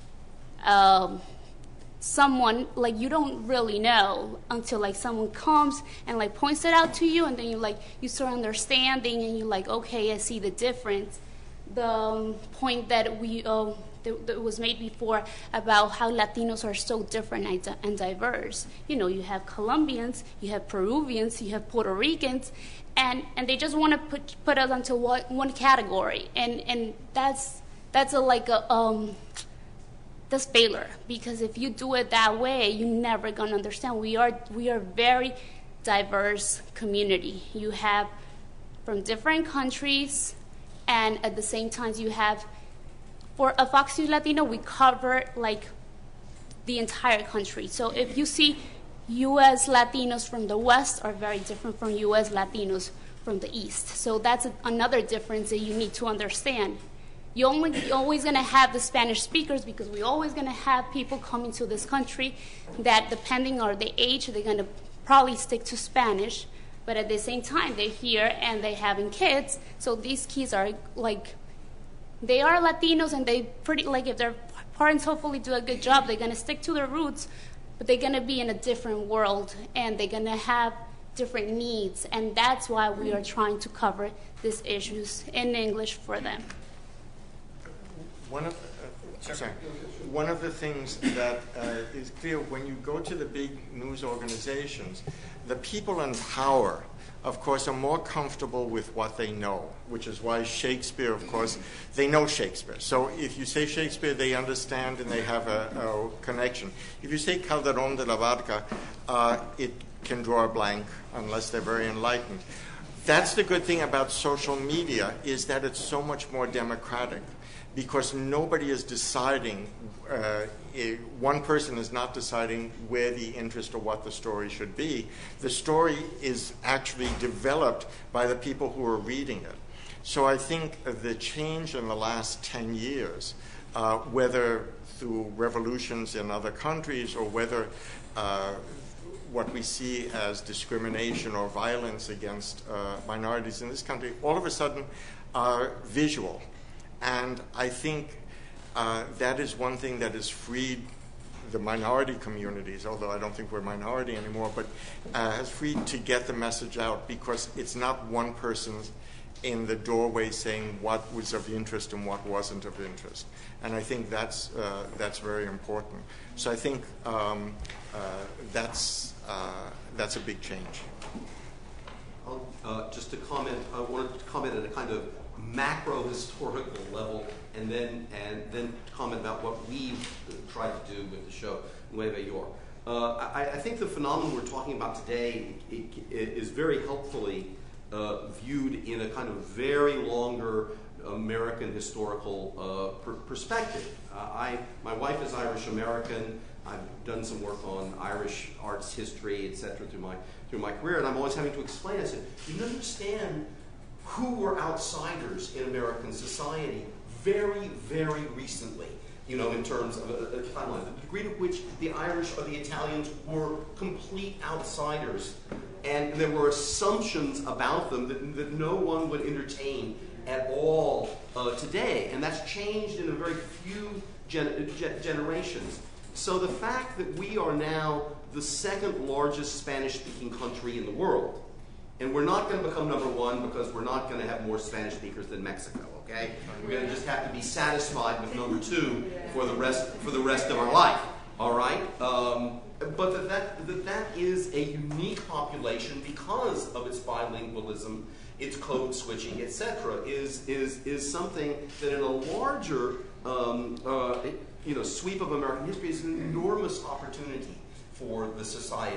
um, someone, like, you don't really know until, like, someone comes and, like, points it out to you, and then you, like, you start understanding, and you're like, okay, I see the difference. The um, point that we uh, that, that was made before about how Latinos are so different and diverse. You know, you have Colombians, you have Peruvians, you have Puerto Ricans, and, and they just want to put put us into one, one category, and and that's that's a like a um. That's failure, because if you do it that way, you're never gonna understand. We are we are very diverse community. You have from different countries, and at the same time, you have, for a Fox News Latino, we cover like the entire country. So if you see U S Latinos from the West are very different from U S Latinos from the East. So that's a, another difference that you need to understand. You're, only, you're always going to have the Spanish speakers, because we're always going to have people coming to this country that, depending on the age, they're going to probably stick to Spanish. But at the same time, they're here and they're having kids. So these kids are like, they are Latinos, and they pretty, like, if their parents hopefully do a good job, they're going to stick to their roots, but they're going to be in a different world, and they're going to have different needs. And that's why we are trying to cover these issues in English for them. One of, uh, sorry. One of the things that uh, is clear when you go to the big news organizations, the people in power, of course, are more comfortable with what they know, which is why Shakespeare, of course, they know Shakespeare. So if you say Shakespeare, they understand and they have a, a connection. If you say Calderón de la Barca, uh, it can draw a blank unless they're very enlightened. That's the good thing about social media, is that it's so much more democratic, because nobody is deciding, uh, it, one person is not deciding where the interest or what the story should be. The story is actually developed by the people who are reading it. So I think the change in the last ten years, uh, whether through revolutions in other countries or whether uh, what we see as discrimination or violence against uh, minorities in this country, all of a sudden are visual. And I think uh, that is one thing that has freed the minority communities, although I don't think we're a minority anymore, but uh, has freed to get the message out, because it's not one person in the doorway saying what was of interest and what wasn't of interest. And I think that's, uh, that's very important. So I think um, uh, that's, uh, that's a big change. Uh, just to comment, I wanted to comment at a kind of macro historical level, and then and then comment about what we've tried to do with the show Nueva York. Uh, I, I think the phenomenon we're talking about today it, it is very helpfully uh, viewed in a kind of very longer American historical uh, per perspective. Uh, I, my wife is Irish American. I've done some work on Irish arts history, et cetera, through my through my career, and I'm always having to explain. I said, you understand who were outsiders in American society very, very recently, you know, in terms of a, a timeline. The degree to which the Irish or the Italians were complete outsiders, and there were assumptions about them that, that no one would entertain at all uh, today, and that's changed in a very few gen gen generations. So the fact that we are now the second largest Spanish-speaking country in the world, and we're not going to become number one because we're not going to have more Spanish speakers than Mexico, okay? We're going to just have to be satisfied with number two for the rest, for the rest of our life, all right? Um, but that, that, that, that is a unique population because of its bilingualism, its code switching, et cetera, is, is, is something that in a larger um, uh, you know, sweep of American history is an enormous opportunity for the society.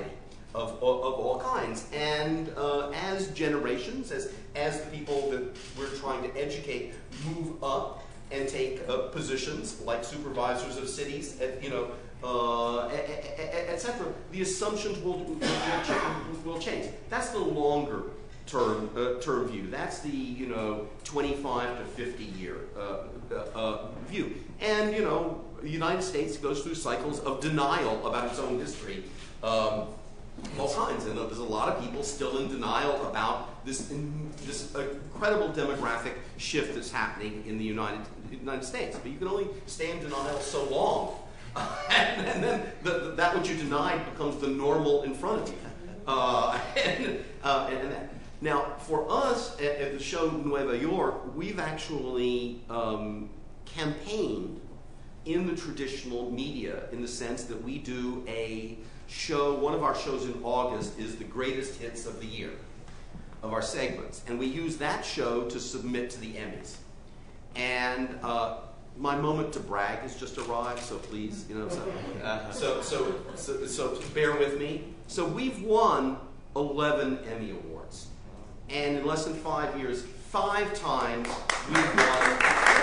of, of, of all kinds. And uh, as generations, as, as the people that we're trying to educate move up and take uh, positions like supervisors of cities, at, you know, uh, et cetera, the assumptions will, will, will change. That's the longer term uh, term view. That's the you know twenty-five to fifty year uh, uh, view. And you know, the United States goes through cycles of denial about its own history, um, all kinds. And there's a lot of people still in denial about this in, this incredible demographic shift that's happening in the United United States. But you can only stay in denial so long, and, and then the, the, that which you denied becomes the normal in front of you. Uh, and, uh, and, and that. Now, for us at, at the show Nueva York, we've actually um, campaigned in the traditional media in the sense that we do a show, one of our shows in August is the greatest hits of the year, of our segments. And we use that show to submit to the Emmys. And uh, my moment to brag has just arrived, so please, you know, so, uh, so, so, so, so bear with me. So we've won eleven Emmy Awards. And in less than five years, five times we've won.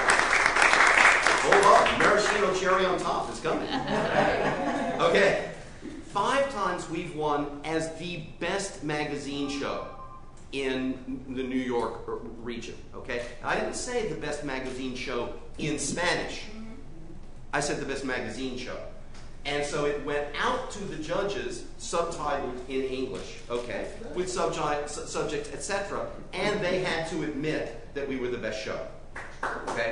Hold on, maraschino cherry on top is coming. Okay, five times we've won as the best magazine show in the New York region. Okay, I didn't say the best magazine show in Spanish. I said the best magazine show. And so it went out to the judges, subtitled in English, okay, with subject, su subjects, et cetera. And they had to admit that we were the best show, okay.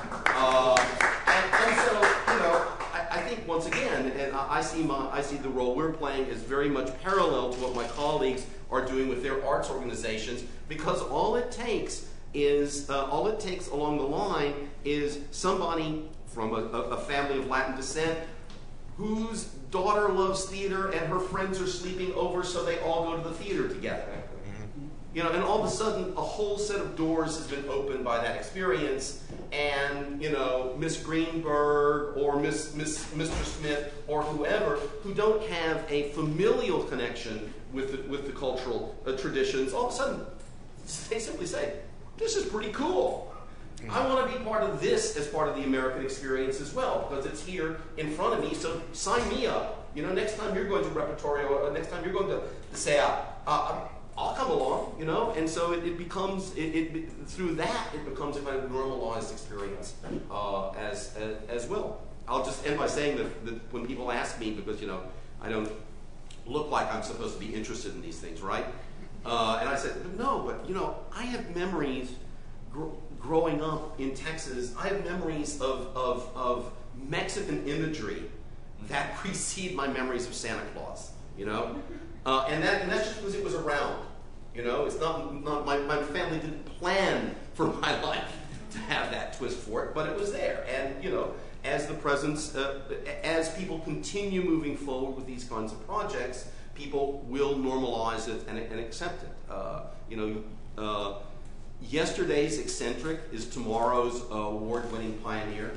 Uh, and, and so, you know, I, I think once again, and I, I see my, I see the role we're playing as very much parallel to what my colleagues are doing with their arts organizations, because all it takes is, uh, all it takes along the line is somebody from a, a family of Latin descent whose daughter loves theater and her friends are sleeping over, so they all go to the theater together. You know, and all of a sudden, a whole set of doors has been opened by that experience, and you know, Miss Greenberg or Miss, Miss, Mister Smith or whoever who don't have a familial connection with the, with the cultural uh, traditions, all of a sudden, they simply say, "This is pretty cool. I want to be part of this as part of the American experience as well, because it's here in front of me, so sign me up. You know, next time you're going to repertory, or next time you're going to say, uh, uh, I'll come along, you know?" And so it, it becomes, it, it, through that, it becomes a kind of normalized experience uh, as, as, as well. I'll just end by saying that, that when people ask me, because, you know, I don't look like I'm supposed to be interested in these things, right? Uh, and I said, no, but, you know, I have memories gr growing up in Texas. I have memories of, of, of Mexican imagery that precede my memories of Santa Claus, you know? Uh, and, that, and that's just because it was around, you know? It's not, not my, my family didn't plan for my life to have that twist for it, but it was there. And, you know, as the presence, uh, as people continue moving forward with these kinds of projects, people will normalize it and, and accept it. Uh, you know, uh, yesterday's eccentric is tomorrow's uh, award-winning pioneer.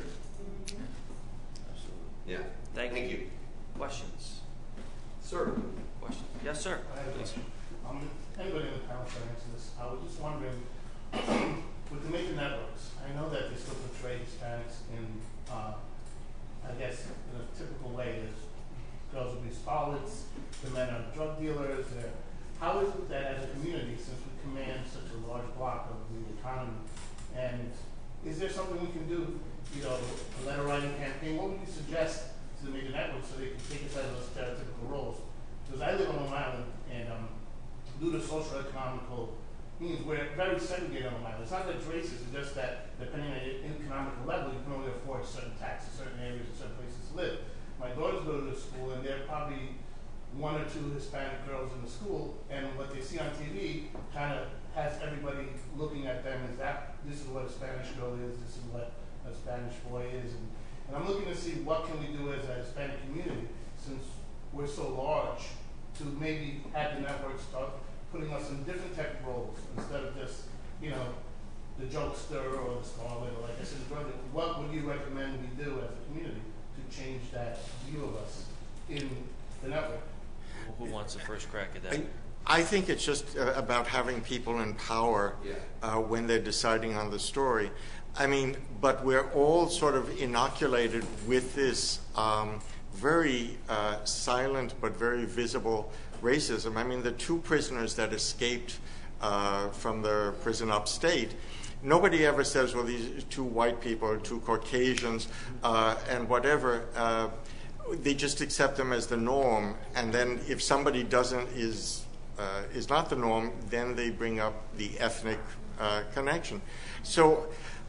Yeah. Thank, Thank you. Questions? Sir. Questions? Yes, sir. I have Please. Um, anybody in the panel can answer this. I was just wondering, with the major networks, I know that they still portray Hispanics in, uh, I guess, in a typical way. As girls will be starlets, the men are drug dealers. They're, how is it that as a community, since we command such a large block of the economy, and is there something we can do, you know, a letter writing campaign? What would you suggest to the major networks so they can take us out of those stereotypical roles? Because I live on Long Island, and um, due to social economical means, we're very segregated on Long Island. It's not that it's racist, it's just that depending on your economical level, you can only afford certain taxes, certain areas, and certain places to live. My daughters go to the school, and they're probably one or two Hispanic girls in the school, and what they see on T V kind of has everybody looking at them as that, this is what a Spanish girl is, this is what a Spanish boy is, and, and I'm looking to see what can we do as a Hispanic community, since we're so large, to maybe have the network start putting us in different type of roles, instead of just, you know, the jokester or the starlet, or like I said, the drug dealer. What would you recommend we do as a community to change that view of us in the network? who wants the first crack at that? I, I think it's just uh, about having people in power Yeah. uh, when they're deciding on the story. I mean, but we're all sort of inoculated with this um, very uh, silent but very visible racism. I mean, the two prisoners that escaped uh, from the prison upstate, nobody ever says, well, these two white people or two Caucasians uh, and whatever. Uh, they just accept them as the norm. And then if somebody doesn't, is, uh, is not the norm, then they bring up the ethnic uh, connection. So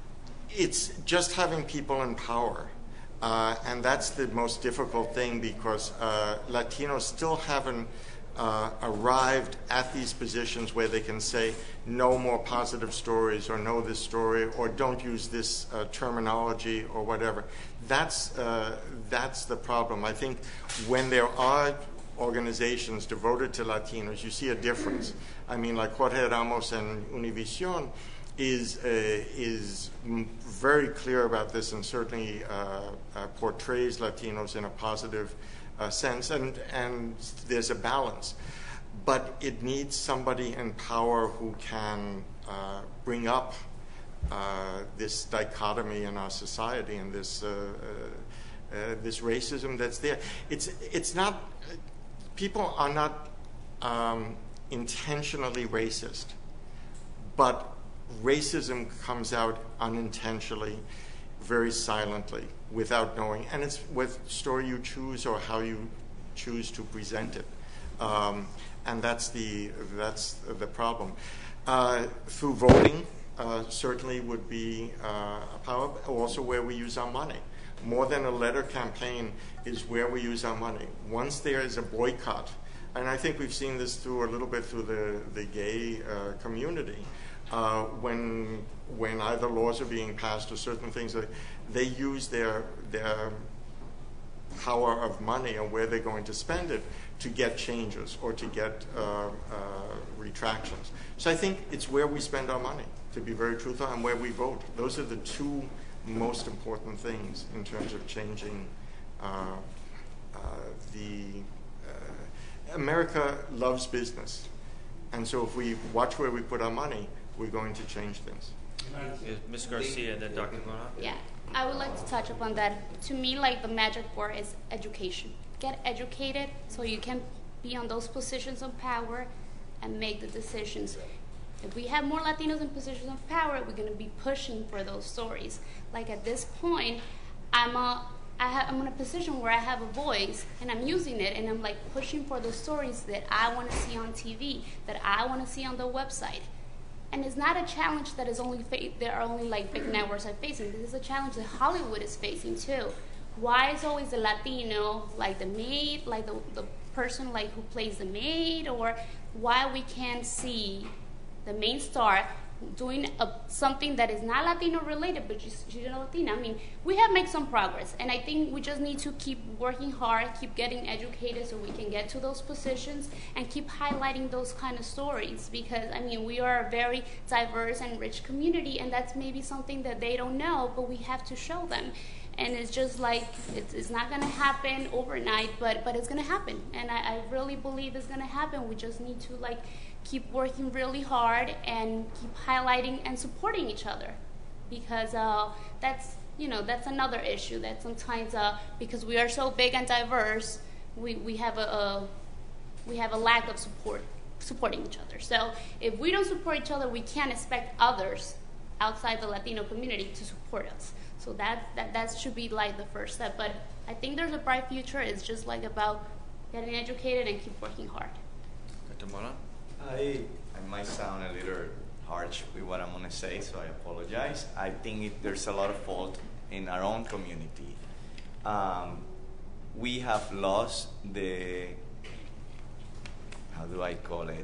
it's just having people in power. Uh, and that's the most difficult thing, because uh, Latinos still haven't uh, arrived at these positions where they can say no more positive stories, or know this story, or don't use this uh, terminology, or whatever. That's, uh, that's the problem. I think when there are organizations devoted to Latinos, you see a difference. I mean, like Jorge Ramos and Univision is uh, is very clear about this, and certainly uh, uh, portrays Latinos in a positive uh, sense, and and there's a balance, but it needs somebody in power who can uh, bring up uh, this dichotomy in our society and this uh, uh, uh, this racism that's there. It's it's not, people are not um, intentionally racist, but racism comes out unintentionally, very silently, without knowing. And it's what story you choose or how you choose to present it. Um, and that's the, that's the problem. Uh, through voting, uh, certainly would be uh, a power, also where we use our money. More than a letter campaign is where we use our money. Once there is a boycott, and I think we've seen this through a little bit through the, the gay uh, community, Uh, when when either laws are being passed or certain things, that they use their their power of money and where they're going to spend it to get changes or to get uh, uh, retractions. So I think it's where we spend our money, to be very truthful, and where we vote. Those are the two most important things in terms of changing uh, uh, the. Uh, America loves business, and so if we watch where we put our money, we're going to change things. Yeah, Miz Garcia and then Doctor Gona. Yeah, I would like to touch upon that. To me, like, the magic word is education. Get educated so you can be on those positions of power and make the decisions. If we have more Latinos in positions of power, we're going to be pushing for those stories. Like, at this point, I'm a I have, I'm in a position where I have a voice, and I'm using it, and I'm like pushing for the stories that I want to see on T V, that I want to see on the website. And it's not a challenge that is only fa- there are only like big networks are facing. This is a challenge that Hollywood is facing too. Why is always the Latino like the maid, like the the person like who plays the maid, or why we can't see the main star doing a, something that is not Latino related, but just she's a Latina? I mean, we have made some progress, and I think we just need to keep working hard, keep getting educated so we can get to those positions, and keep highlighting those kind of stories, because, I mean, we are a very diverse and rich community, and that's maybe something that they don't know, but we have to show them. And it's just like, it's, it's not going to happen overnight, but, but it's going to happen. And I, I really believe it's going to happen. We just need to, like, keep working really hard and keep highlighting and supporting each other, because uh, that's, you know, that's another issue that sometimes uh, because we are so big and diverse, we, we have a, a we have a lack of support supporting each other. So if we don't support each other, we can't expect others outside the Latino community to support us. So that that that should be like the first step. But I think there's a bright future. It's just like about getting educated and keep working hard. Doctor Mona? I, I might sound a little harsh with what I'm going to say, so I apologize. I think it, there's a lot of fault in our own community. Um, we have lost the, how do I call it?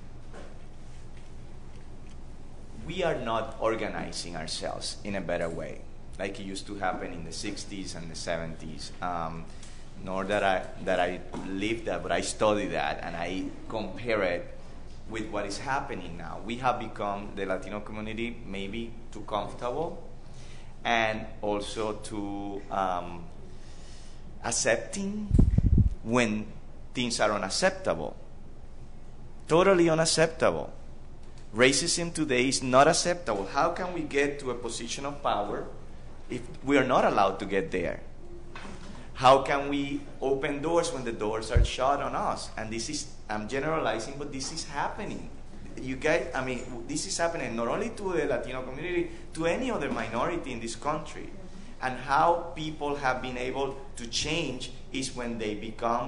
We are not organizing ourselves in a better way, like it used to happen in the sixties and the seventies. Um, nor that I, that I lived that, but I studied that, and I compare it with what is happening now. We have become, the Latino community, maybe too comfortable, and also too um, accepting when things are unacceptable. Totally unacceptable. Racism today is not acceptable. How can we get to a position of power if we are not allowed to get there? How can we open doors when the doors are shut on us? And this is, I'm generalizing, but this is happening. You guys, I mean, this is happening not only to the Latino community, to any other minority in this country. And how people have been able to change is when they become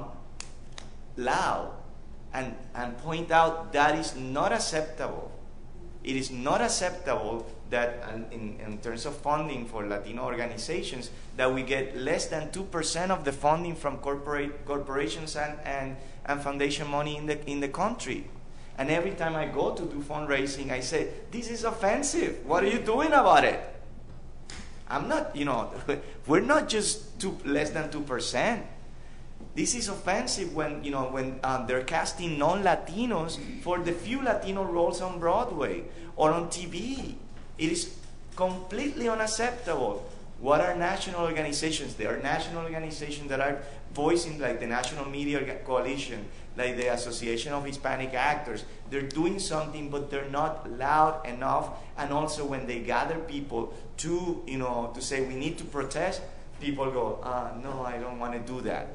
loud and, and point out that is not acceptable. It is not acceptable that in, in terms of funding for Latino organizations, that we get less than two percent of the funding from corporate corporations and, and, and foundation money in the, in the country. And every time I go to do fundraising, I say, this is offensive. What are you doing about it? I'm not, you know, we're not just two, less than two percent. This is offensive when, you know, when um, they're casting non-Latinos for the few Latino roles on Broadway or on T V. It is completely unacceptable. What are national organizations? There are national organizations that are voicing, like the National Media Coalition, like the Association of Hispanic Actors. They're doing something, but they're not loud enough. And also when they gather people to, you know, to say we need to protest, people go, uh, no, I don't want to do that.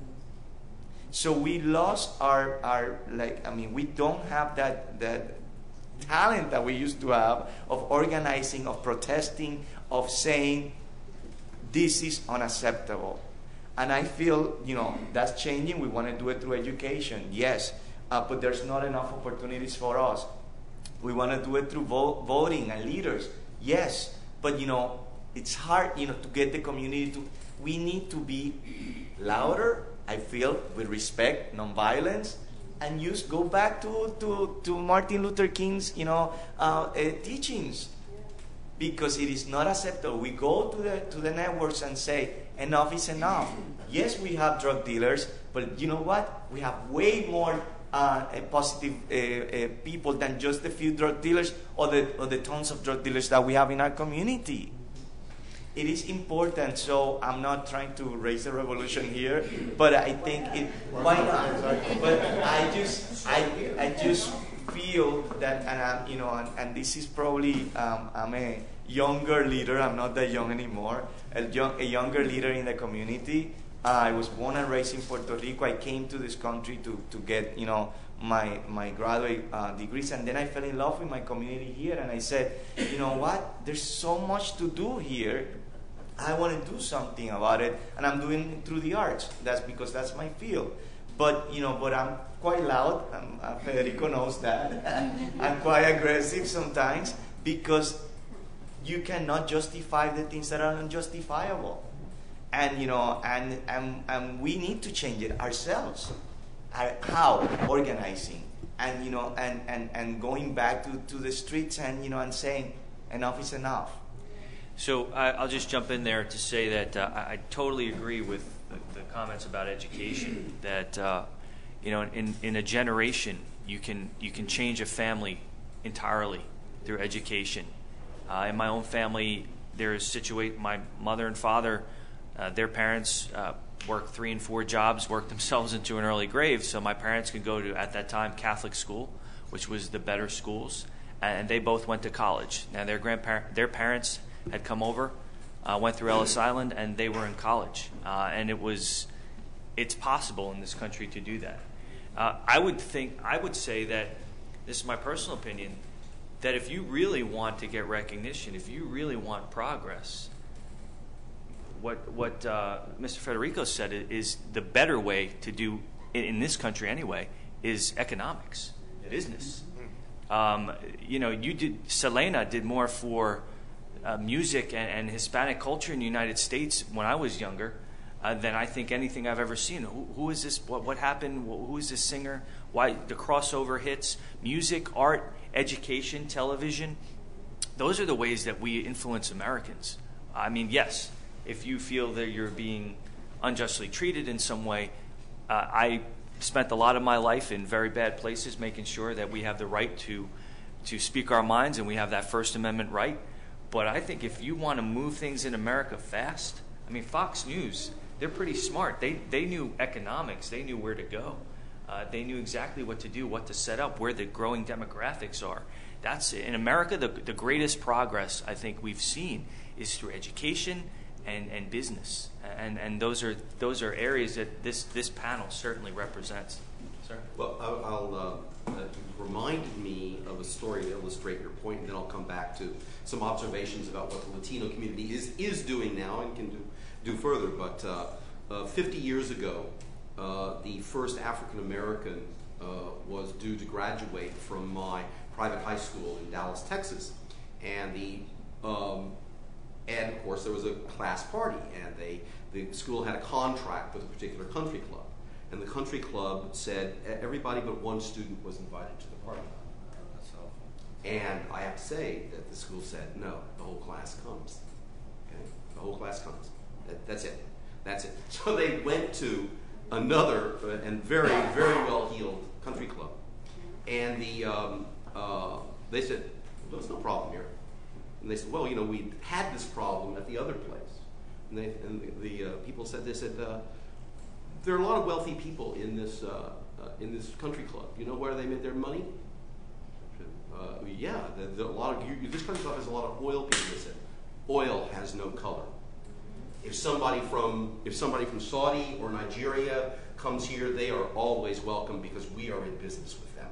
So we lost our, our, like, I mean, we don't have that, that talent that we used to have of organizing, of protesting, of saying, this is unacceptable. And I feel, you know, that's changing. We want to do it through education, yes, uh, but there's not enough opportunities for us. We want to do it through vo voting and leaders, yes, but, you know, it's hard, you know, to get the community to, we need to be louder, I feel, with respect, nonviolence, and use, go back to, to, to Martin Luther King's, you know, uh, uh, teachings. Because it is not acceptable. We go to the, to the networks and say, enough is enough. Yes, we have drug dealers, but you know what? We have way more uh, positive uh, uh, people than just the few drug dealers or the, or the tons of drug dealers that we have in our community. It is important, so I'm not trying to raise a revolution here, but I think it, why not? But I just, I, I just feel that, and I'm, you know, and, and this is probably, um, I'm a younger leader, I'm not that young anymore, a, young, a younger leader in the community. Uh, I was born and raised in Puerto Rico. I came to this country to, to get, you know, my, my graduate uh, degrees, and then I fell in love with my community here, and I said, you know what, there's so much to do here. I want to do something about it, and I'm doing it through the arts. That's because that's my field. But, you know, but I'm quite loud. I'm, uh, Federico knows that. I'm quite aggressive sometimes because you cannot justify the things that are unjustifiable. And, you know, and, and, and we need to change it ourselves. Uh, how? Organizing. And, you know, and, and, and going back to, to the streets and, you know, and saying, enough is enough. So I, I'll just jump in there to say that uh, I, I totally agree with the, the comments about education. That uh, you know, in, in a generation, you can you can change a family entirely through education. Uh, in my own family, there is situate my mother and father. Uh, their parents uh, worked three and four jobs, worked themselves into an early grave. So my parents could go to, at that time, Catholic school, which was the better schools, and they both went to college. Now their grandparent, their parents had come over, uh, went through Ellis Island, and they were in college. Uh, and it was, it's possible in this country to do that. Uh, I would think, I would say that, this is my personal opinion, that if you really want to get recognition, if you really want progress, what what uh, Mister Federico said is the better way to do, in, in this country anyway, is economics, business. Um, you know, you did, Selena did more for Uh, music and, and Hispanic culture in the United States when I was younger uh, than I think anything I've ever seen. Who, who is this? What, what happened? Who is this singer? Why the crossover hits? Music, art, education, television. Those are the ways that we influence Americans. I mean, yes, if you feel that you're being unjustly treated in some way, uh, I spent a lot of my life in very bad places making sure that we have the right to, to speak our minds and we have that First Amendment right. But I think if you want to move things in America fast, I mean, Fox News they're pretty smart. They, they knew economics. They knew where to go. Uh, they knew exactly what to do, what to set up, where the growing demographics are. That's, in America, the, the greatest progress I think we've seen is through education and, and business. And, and those are those are areas that this, this panel certainly represents. Sir? Well, I'll, I'll uh, uh, you reminded me of a story to illustrate your point, and then I'll come back to some observations about what the Latino community is, is doing now and can do, do further. But uh, uh, fifty years ago, uh, the first African American uh, was due to graduate from my private high school in Dallas, Texas. And the um, and of course there was a class party, and they the school had a contract with a particular country club. And the country club said everybody but one student was invited to the party. That's awful. And I have to say that the school said, no, the whole class comes. Okay? The whole class comes. That, that's it. That's it. So they went to another uh, and very, very well-heeled country club. And the um, uh, they said, well, there's no problem here. And they said, well, you know, we had this problem at the other place. And, they, and the, the uh, people said, they said, uh, there are a lot of wealthy people in this uh, uh, in this country club. You know where they made their money? Uh, yeah, the, the, a lot of you, this country club has a lot of oil people. They said, oil has no color. If somebody from if somebody from Saudi or Nigeria comes here, they are always welcome because we are in business with them.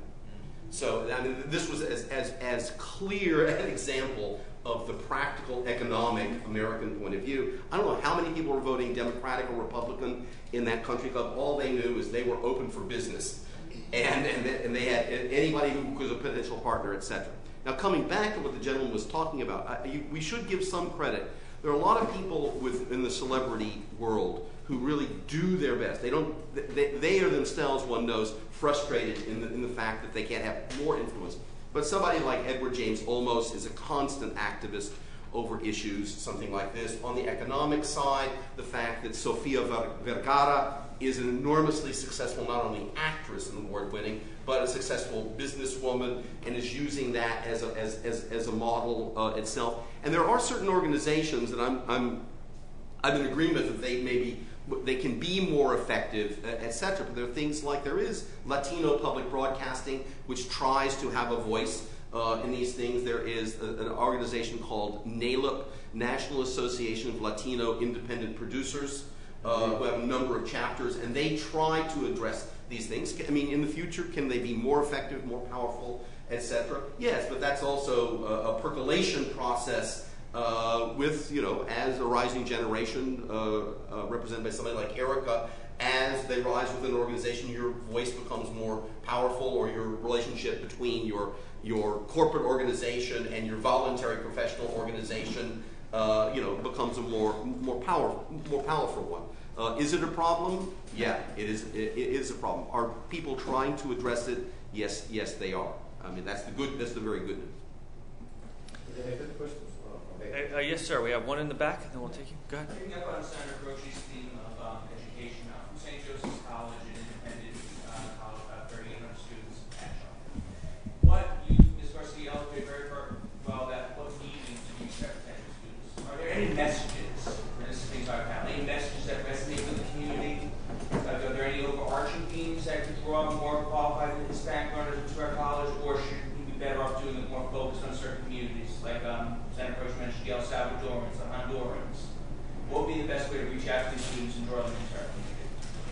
So I mean, this was as as as clear an example of the practical economic American point of view. I don't know how many people were voting Democratic or Republican in that country club. All they knew is they were open for business, and and they, and they had anybody who was a potential partner, et cetera. Now, coming back to what the gentleman was talking about, I, you, we should give some credit. There are a lot of people within the celebrity world who really do their best. They don't. They, they are themselves, one knows, frustrated in the in the fact that they can't have more influence. But somebody like Edward James Olmos is a constant activist over issues, something like this. On the economic side, the fact that Sofia Vergara is an enormously successful, not only actress and award-winning, but a successful businesswoman, and is using that as a, as, as, as a model uh, itself. And there are certain organizations that I'm, I'm, I'm in agreement that they maybe they can be more effective, et cetera. But there are things like there is Latino Public Broadcasting, which tries to have a voice uh, in these things. There is a, an organization called NALIP, National Association of Latino Independent Producers, uh, who have a number of chapters, and they try to address these things. I mean, in the future, can they be more effective, more powerful, et cetera? Yes, but that's also a, a percolation process. Uh, with, you know, as a rising generation uh, uh, represented by somebody like Erica, as they rise within an organization, your voice becomes more powerful, or your relationship between your your corporate organization and your voluntary professional organization, uh, you know, becomes a more more powerful more powerful one. Uh, is it a problem? Yeah, it is. It, it is a problem. Are people trying to address it? Yes, yes, they are. I mean, that's the good. That's the very good news. Any other questions? Uh, uh, yes, sir. We have one in the back, and then we'll take you. Go ahead. Picking up on Senator Croce's theme of um, education, I'm from Saint Joseph's College, an independent uh, college, about thirty-eight hundred students at Charlotte. What you, Miz Garcia, illustrated very well that what meetings do you expect potential students? Are there any messages, for instance, things like that, any messages that resonate with the community? Uh, are there any overarching themes that could draw more qualified Hispanic learners into our college, or should we be better off doing it more focused on certain communities, like um, Senator Croce mentioned the El Salvadorans, the Hondurans? What would be the best way to reach out to these students and draw them into our community?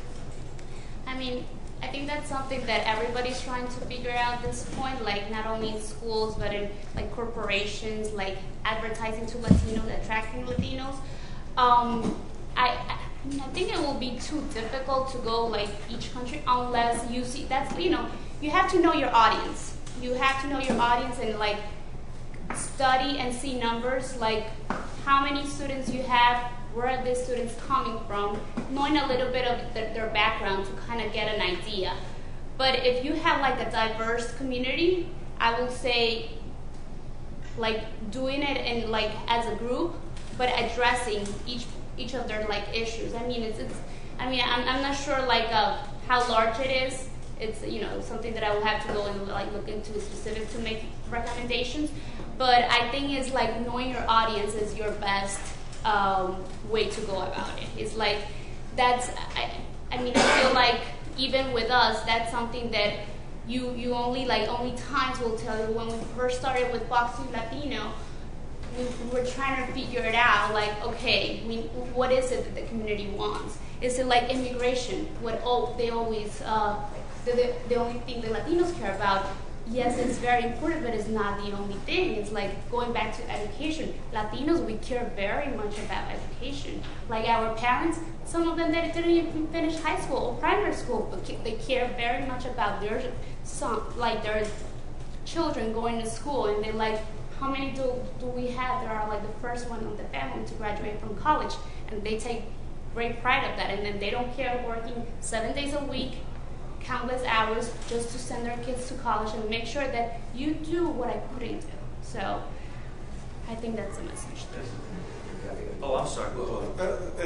I mean, I think that's something that everybody's trying to figure out at this point, like not only in schools, but in like corporations, like advertising to Latinos, attracting Latinos. Um, I, I mean, I think it will be too difficult to go like each country unless you see, that's, you know, you have to know your audience. You have to know your audience and like study and see numbers, like how many students you have, where are these students coming from, knowing a little bit of the, their background to kind of get an idea. But if you have like a diverse community, I will say like doing it in like as a group, but addressing each each of their like issues. I mean, it's, it's I mean, I'm, I'm not sure like uh, how large it is. It's, you know, something that I will have to go and like look into specific to make recommendations. But I think it's like knowing your audience is your best um, way to go about it. It's like that's, I, I mean, I feel like even with us, that's something that you you only, like, only times will tell you. When we first started with Fox News Latino, we were trying to figure it out, like, okay, we, what is it that the community wants? Is it like immigration? What oh, they always, uh, the, the, the only thing the Latinos care about? Yes, it's very important, but it's not the only thing. It's like going back to education. Latinos, we care very much about education. Like our parents, some of them that didn't even finish high school or primary school, but they care very much about their son, like their children going to school, and they're like, how many do, do we have that are like the first one of the family to graduate from college? And they take great pride of that, and then they don't care working seven days a week, countless hours just to send their kids to college and make sure that you do what I couldn't do. So I think that's the message. Oh, I'm sorry. Uh,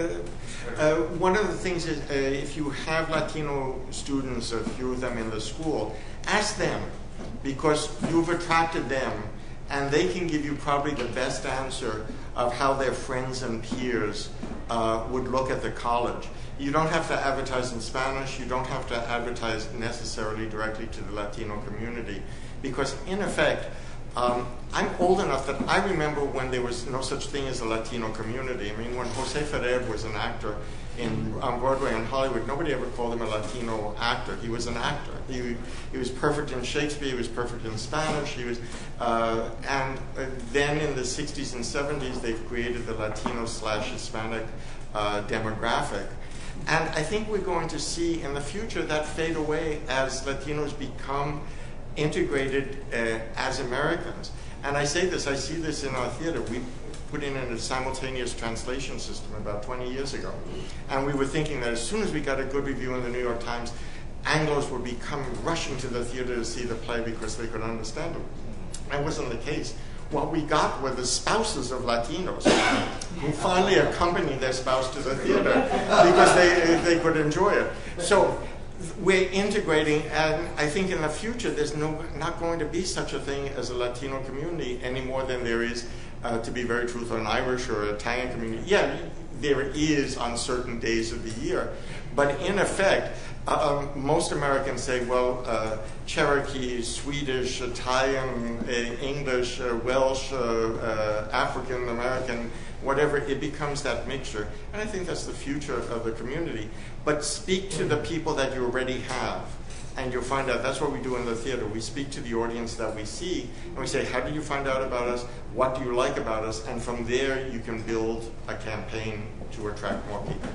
uh, uh, one of the things is uh, if you have Latino students, a few of them in the school, ask them, because you've attracted them, and they can give you probably the best answer of how their friends and peers uh, would look at the college. You don't have to advertise in Spanish. You don't have to advertise necessarily directly to the Latino community, because in effect, um, I'm old enough that I remember when there was no such thing as a Latino community. I mean, when Jose Ferrer was an actor in on Broadway in Hollywood, nobody ever called him a Latino actor. He was an actor. He, he was perfect in Shakespeare. He was perfect in Spanish. He was, uh, and uh, then in the sixties and seventies, they've created the Latino slash Hispanic uh, demographic. And I think we're going to see in the future that fade away as Latinos become integrated uh, as Americans. And I say this, I see this in our theater. We put in a simultaneous translation system about twenty years ago. And we were thinking that as soon as we got a good review in the New York Times, Anglos would be coming rushing to the theater to see the play because they could understand it. That wasn't the case. What we got were the spouses of Latinos who finally accompanied their spouse to the theater because they, they could enjoy it. So we're integrating, and I think in the future there's no, not going to be such a thing as a Latino community any more than there is, uh, to be very truthful, an Irish or Italian community. Yeah, there is on certain days of the year, but in effect, Uh, um, most Americans say, well, uh, Cherokee, Swedish, Italian, uh, English, uh, Welsh, uh, uh, African American, whatever, it becomes that mixture. And I think that's the future of the community. But speak to the people that you already have, and you'll find out. That's what we do in the theater. We speak to the audience that we see, and we say, how did you find out about us? What do you like about us? And from there, you can build a campaign to attract more people.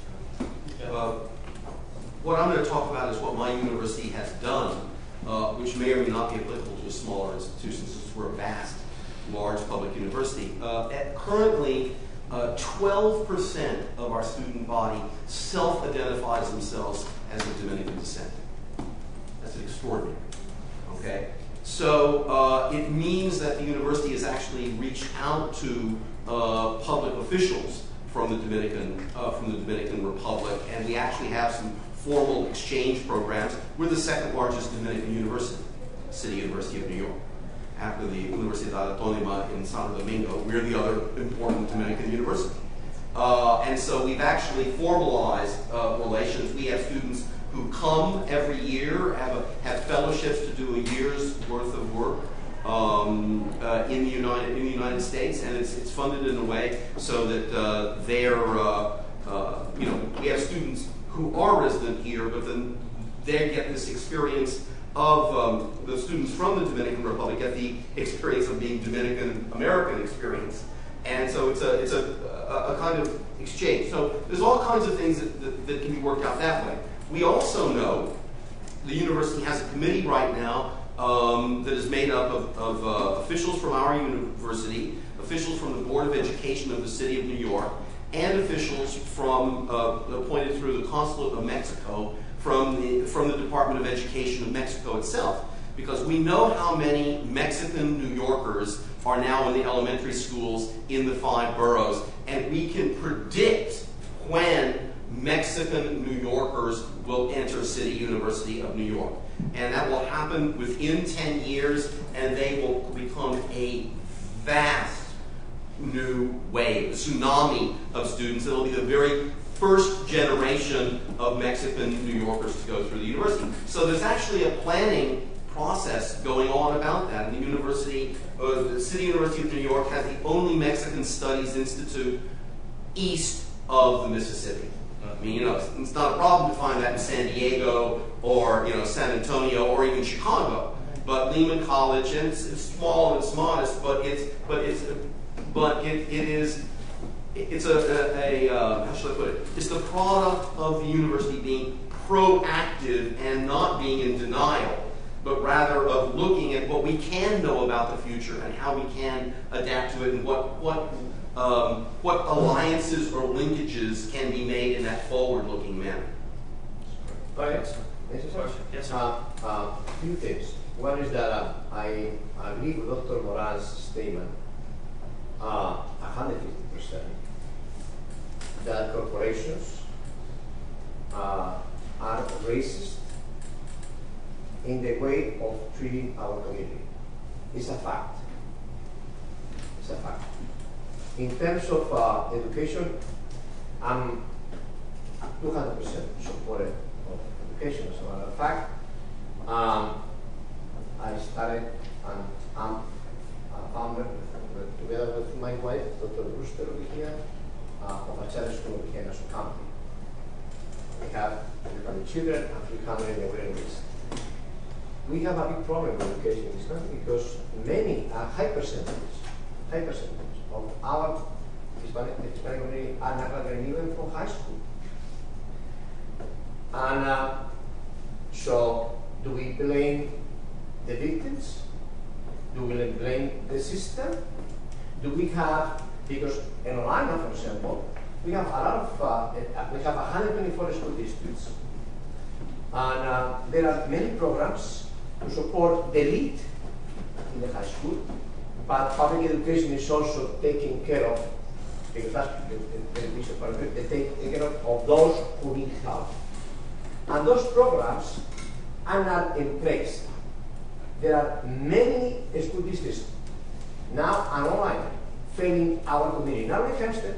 Uh, What I'm going to talk about is what my university has done, uh, which may or may not be applicable to a smaller institution, since we're a vast, large public university. Uh, at currently, uh, twelve percent of our student body self-identifies themselves as of Dominican descent. That's extraordinary. Okay? So uh, it means that the university has actually reached out to uh, public officials from the Dominican uh, from the Dominican Republic, and we actually have some formal exchange programs. We're the second largest Dominican university, City University of New York. After the Universidad Autónoma in Santo Domingo, we're the other important Dominican university. Uh, and so we've actually formalized uh, relations. We have students who come every year, have, a, have fellowships to do a year's worth of work um, uh, in, the United, in the United States, and it's, it's funded in a way so that uh, they're, uh, uh, you know, we have students who are resident here, but then they get this experience of um, the students from the Dominican Republic get the experience of being Dominican American experience, and so it's a it's a, a, a kind of exchange. So there's all kinds of things that, that, that can be worked out that way. We also know the university has a committee right now um, that is made up of, of uh, officials from our university, officials from the Board of Education of the City of New York, and officials from uh, appointed through the Consulate of Mexico from the from the Department of Education of Mexico itself, because we know how many Mexican New Yorkers are now in the elementary schools in the five boroughs, and we can predict when Mexican New Yorkers will enter City University of New York, and that will happen within ten years, and they will become a vast new wave, a tsunami of students. It'll be the very first generation of Mexican New Yorkers to go through the university. So there's actually a planning process going on about that. And the university, uh, the City University of New York has the only Mexican Studies Institute east of the Mississippi. I mean, you know, it's, it's not a problem to find that in San Diego or, you know, San Antonio or even Chicago. But Lehman College, and it's, it's small and it's modest, but it's, but it's, but it, it is, it's a, a, a uh, how should I put it? It's the product of the university being proactive and not being in denial, but rather of looking at what we can know about the future and how we can adapt to it and what what um, what alliances or linkages can be made in that forward-looking manner. Right. Question? Yes, sir. Uh, uh, few things. One is that uh, I agree with Doctor Moran's statement, uh, one hundred fifty percent, that corporations uh, are racist in the way of treating our community. It's a fact. It's a fact. In terms of uh, education, I'm two hundred percent supportive of education. As a matter of fact, um, I started and I'm a founder, together with my wife, Doctor Brewster over here, uh, of a charter school over here in Nassau County. We have three hundred children and three hundred in the waiting list. We have a big problem with education in this country because many, a high percentage, high percentage of our Hispanic, Hispanic community are not graduating even from high school. And uh, so, do we blame the victims? Do we blame the system? Do we have, because in Orlando, for example, we have a lot of, uh, we have one hundred twenty-four school districts. And uh, there are many programs to support the elite in the high school, but public education is also taking care of, because that's the, the, the piece of public, they take care of, of those who need help. And those programs are not in place. There are many school districts now and online failing our community, not only Hempstead.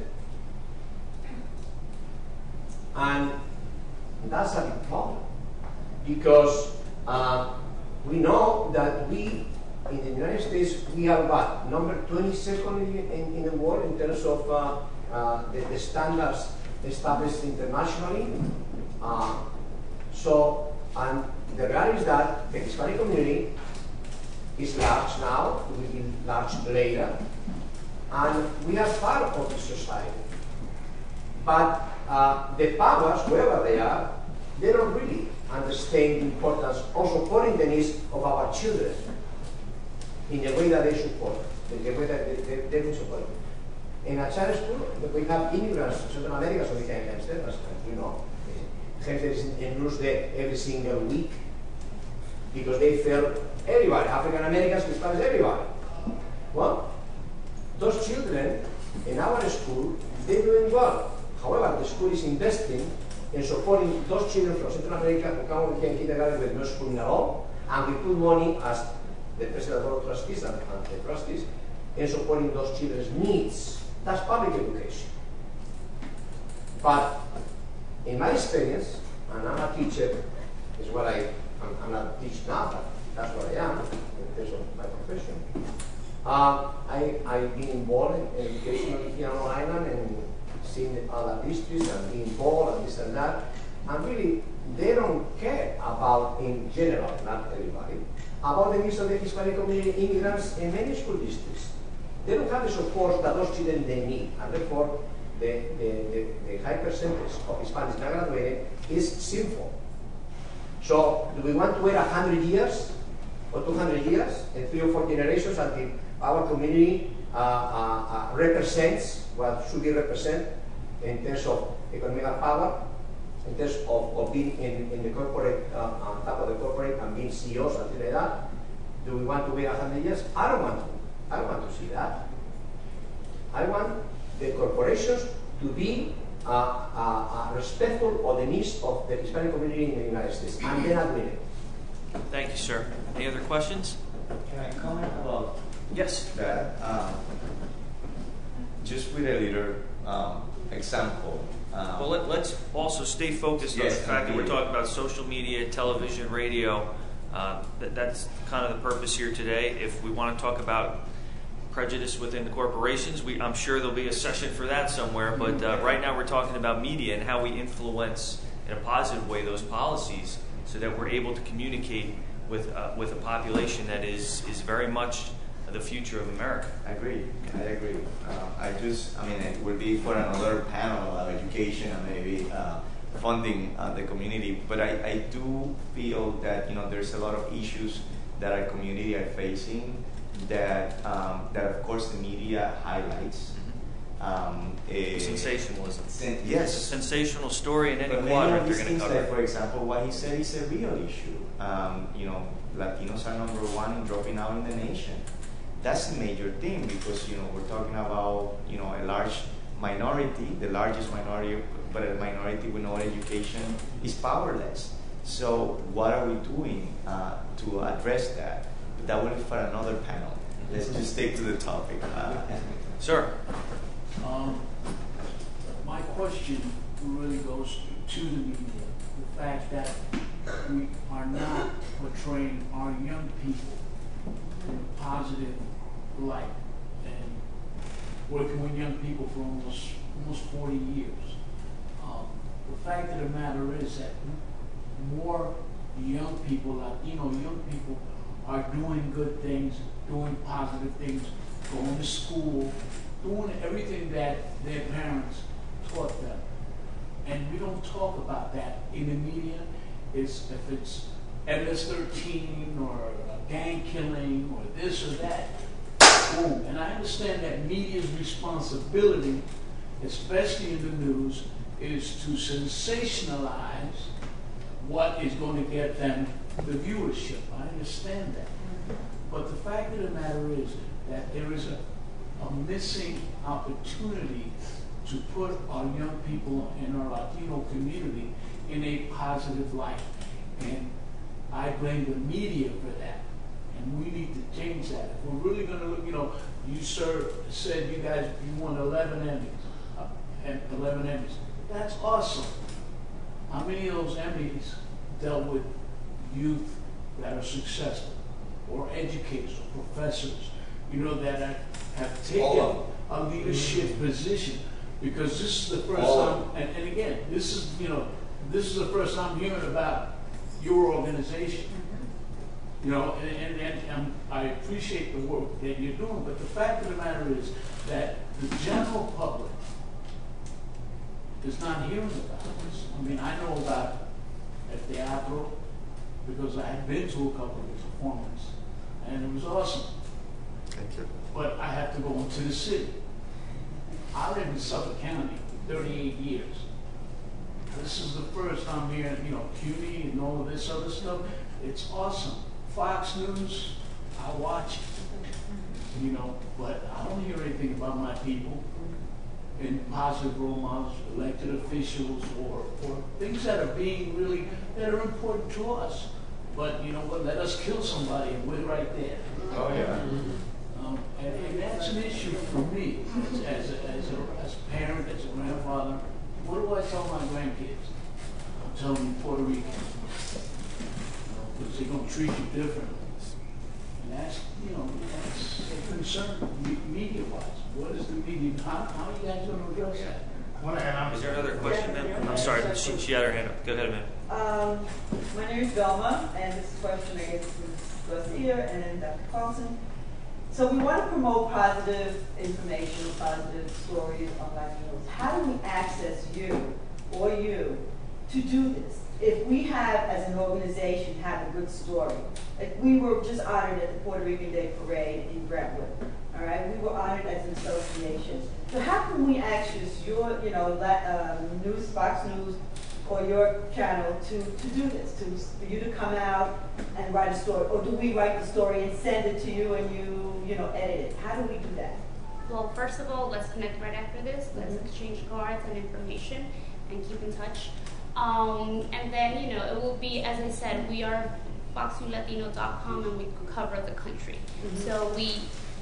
And that's a big problem because uh, we know that we, in the United States, we are what? Number twenty-second in, in, in the world in terms of uh, uh, the, the standards established internationally. Uh, so, and the reality is that the Hispanic community is large now, it will be large later, and we are part of the society. But uh, the powers, wherever they are, they don't really understand the importance of supporting the needs of our children in the way that they support, in the way that they, they, they will support. In a charter school, we have immigrants, Southern America, so we can Hempstead, as you know. Hempstead is in Newsday every single week because they fail everybody, African Americans, Hispanics, everybody. Well, those children in our school, they're doing well. However, the school is investing in supporting those children from Central America who come over here in kindergarten with no schooling at all, and we put money as the president of the board of trustees and, and the trustees in supporting those children's needs. That's public education. But in my experience, and I'm a teacher, is what I, I'm, I'm not a teacher now, but that's what I am in terms of my profession. Uh, I, I've been involved in education here on Long Island and seen other districts and being involved and this and that. And really, they don't care about, in general, not everybody, about the needs of the Hispanic community immigrants in many school districts. They don't have the support that those children they need, and therefore the, the, the, the high percentage of Hispanics not graduated is sinful. So, do we want to wait one hundred years or two hundred years and three or four generations until our community uh, uh, uh, represents what should be represented in terms of economic power, in terms of, of being in, in the corporate, uh, on top of the corporate and being C E Os and things like that? Do we want to wait one hundred years? I don't want to. I don't want to see that. I want the corporations to be uh, uh, uh, respectful of the needs of the Hispanic community in the United States, and they're not doing it. Thank you, sir. Any other questions? Can I comment about Yes. that? Um, just with a little um, example Um, Well, let, let's also stay focused on the Yes, fact that we're indeed. talking about social media, television, radio. Uh, that, that's kind of the purpose here today. If we want to talk about prejudice within the corporations, we, I'm sure there'll be a session for that somewhere. But uh, right now we're talking about media and how we influence in a positive way those policies so that we're able to communicate with, uh, with a population that is, is very much the future of America. I agree. I agree. Uh, I just, I mean, it would be for another panel of education and maybe uh, funding uh, the community. But I, I do feel that, you know, there's a lot of issues that our community are facing that, um, that of course, the media highlights. Um, eh, Sensationalism. sen- It's a yes. sensational story in any But many quadrant of they're these going to things, cover. like, for example, what he said is a real issue. Um, you know, Latinos are number one in dropping out in the nation. That's a major thing because, you know, we're talking about, you know, a large minority, the largest minority, but a minority with no education is powerless. So what are we doing uh, to address that? But that will be for another panel. Let's just stick to the topic. Uh, Sir. Um, my question really goes to the media. The fact that we are not portraying our young people in a positive light. And working with young people for almost almost forty years. Um, the fact of the matter is that more young people, Latino young people, are doing good things, doing positive things, going to school, doing everything that their parents taught them. And we don't talk about that in the media. It's, if it's M S thirteen or a gang killing or this or that, boom. And I understand that media's responsibility, especially in the news, is to sensationalize what is going to get them the viewership. I understand that. But the fact of the matter is that there is a, a missing opportunity to put our young people in our Latino community in a positive light. And I blame the media for that. And we need to change that. If we're really going to look, you know, you sir said you guys, you won eleven Emmys, uh, and eleven Emmys. That's awesome. How many of those Emmys dealt with youth that are successful, or educators, or professors, you know, that have, have taken a leadership position? Because this is the first time, and, and again, this is, you know, this is the first time I'm hearing about your organization. You know, and, and, and um, I appreciate the work that you're doing, but the fact of the matter is that the general public is not hearing about this. I mean, I know about El Teatro because I had been to a couple of the performances, and it was awesome. Thank you. But I have to go into the city. I live in Suffolk County for thirty-eight years. This is the first I'm hearing, you know, C U N Y and all of this other stuff. It's awesome. Fox News, I watch it, you know, but I don't hear anything about my people and positive role models, elected officials, or, or things that are being really, that are important to us. But you know what, let us kill somebody and we're right there. oh yeah. Um, and, and that's an issue for me as, as, a, as, a, as a parent, as a grandfather. What do I tell my grandkids? I'm telling them Puerto Rican. Because they're going to treat you differently. And that's, you know, that's a concern, me- media-wise. What is the media, how, how are you guys going to address that? I want to add on. Is there another question, ma'am? I'm sorry, she, she had her hand up. Go ahead, ma'am. Um, my name is Velma, and this question I guess is Garcia and Doctor Carlson. So we want to promote positive information, positive stories on Latinos. How do we access you or you to do this? If we have, as an organization, have a good story. Like we were just honored at the Puerto Rican Day Parade in Brentwood. All right, we were honored as an association. So how can we access your, you know, um, news, Fox News, or your channel to, to do this, to, for you to come out and write a story? Or do we write the story and send it to you and you, you know, edit it? How do we do that? Well, first of all, let's connect right after this. Let's Mhm. exchange cards and information and keep in touch. Um, and then, you know, it will be, as I said, we are fox news latino dot com and we cover the country. Mhm. So we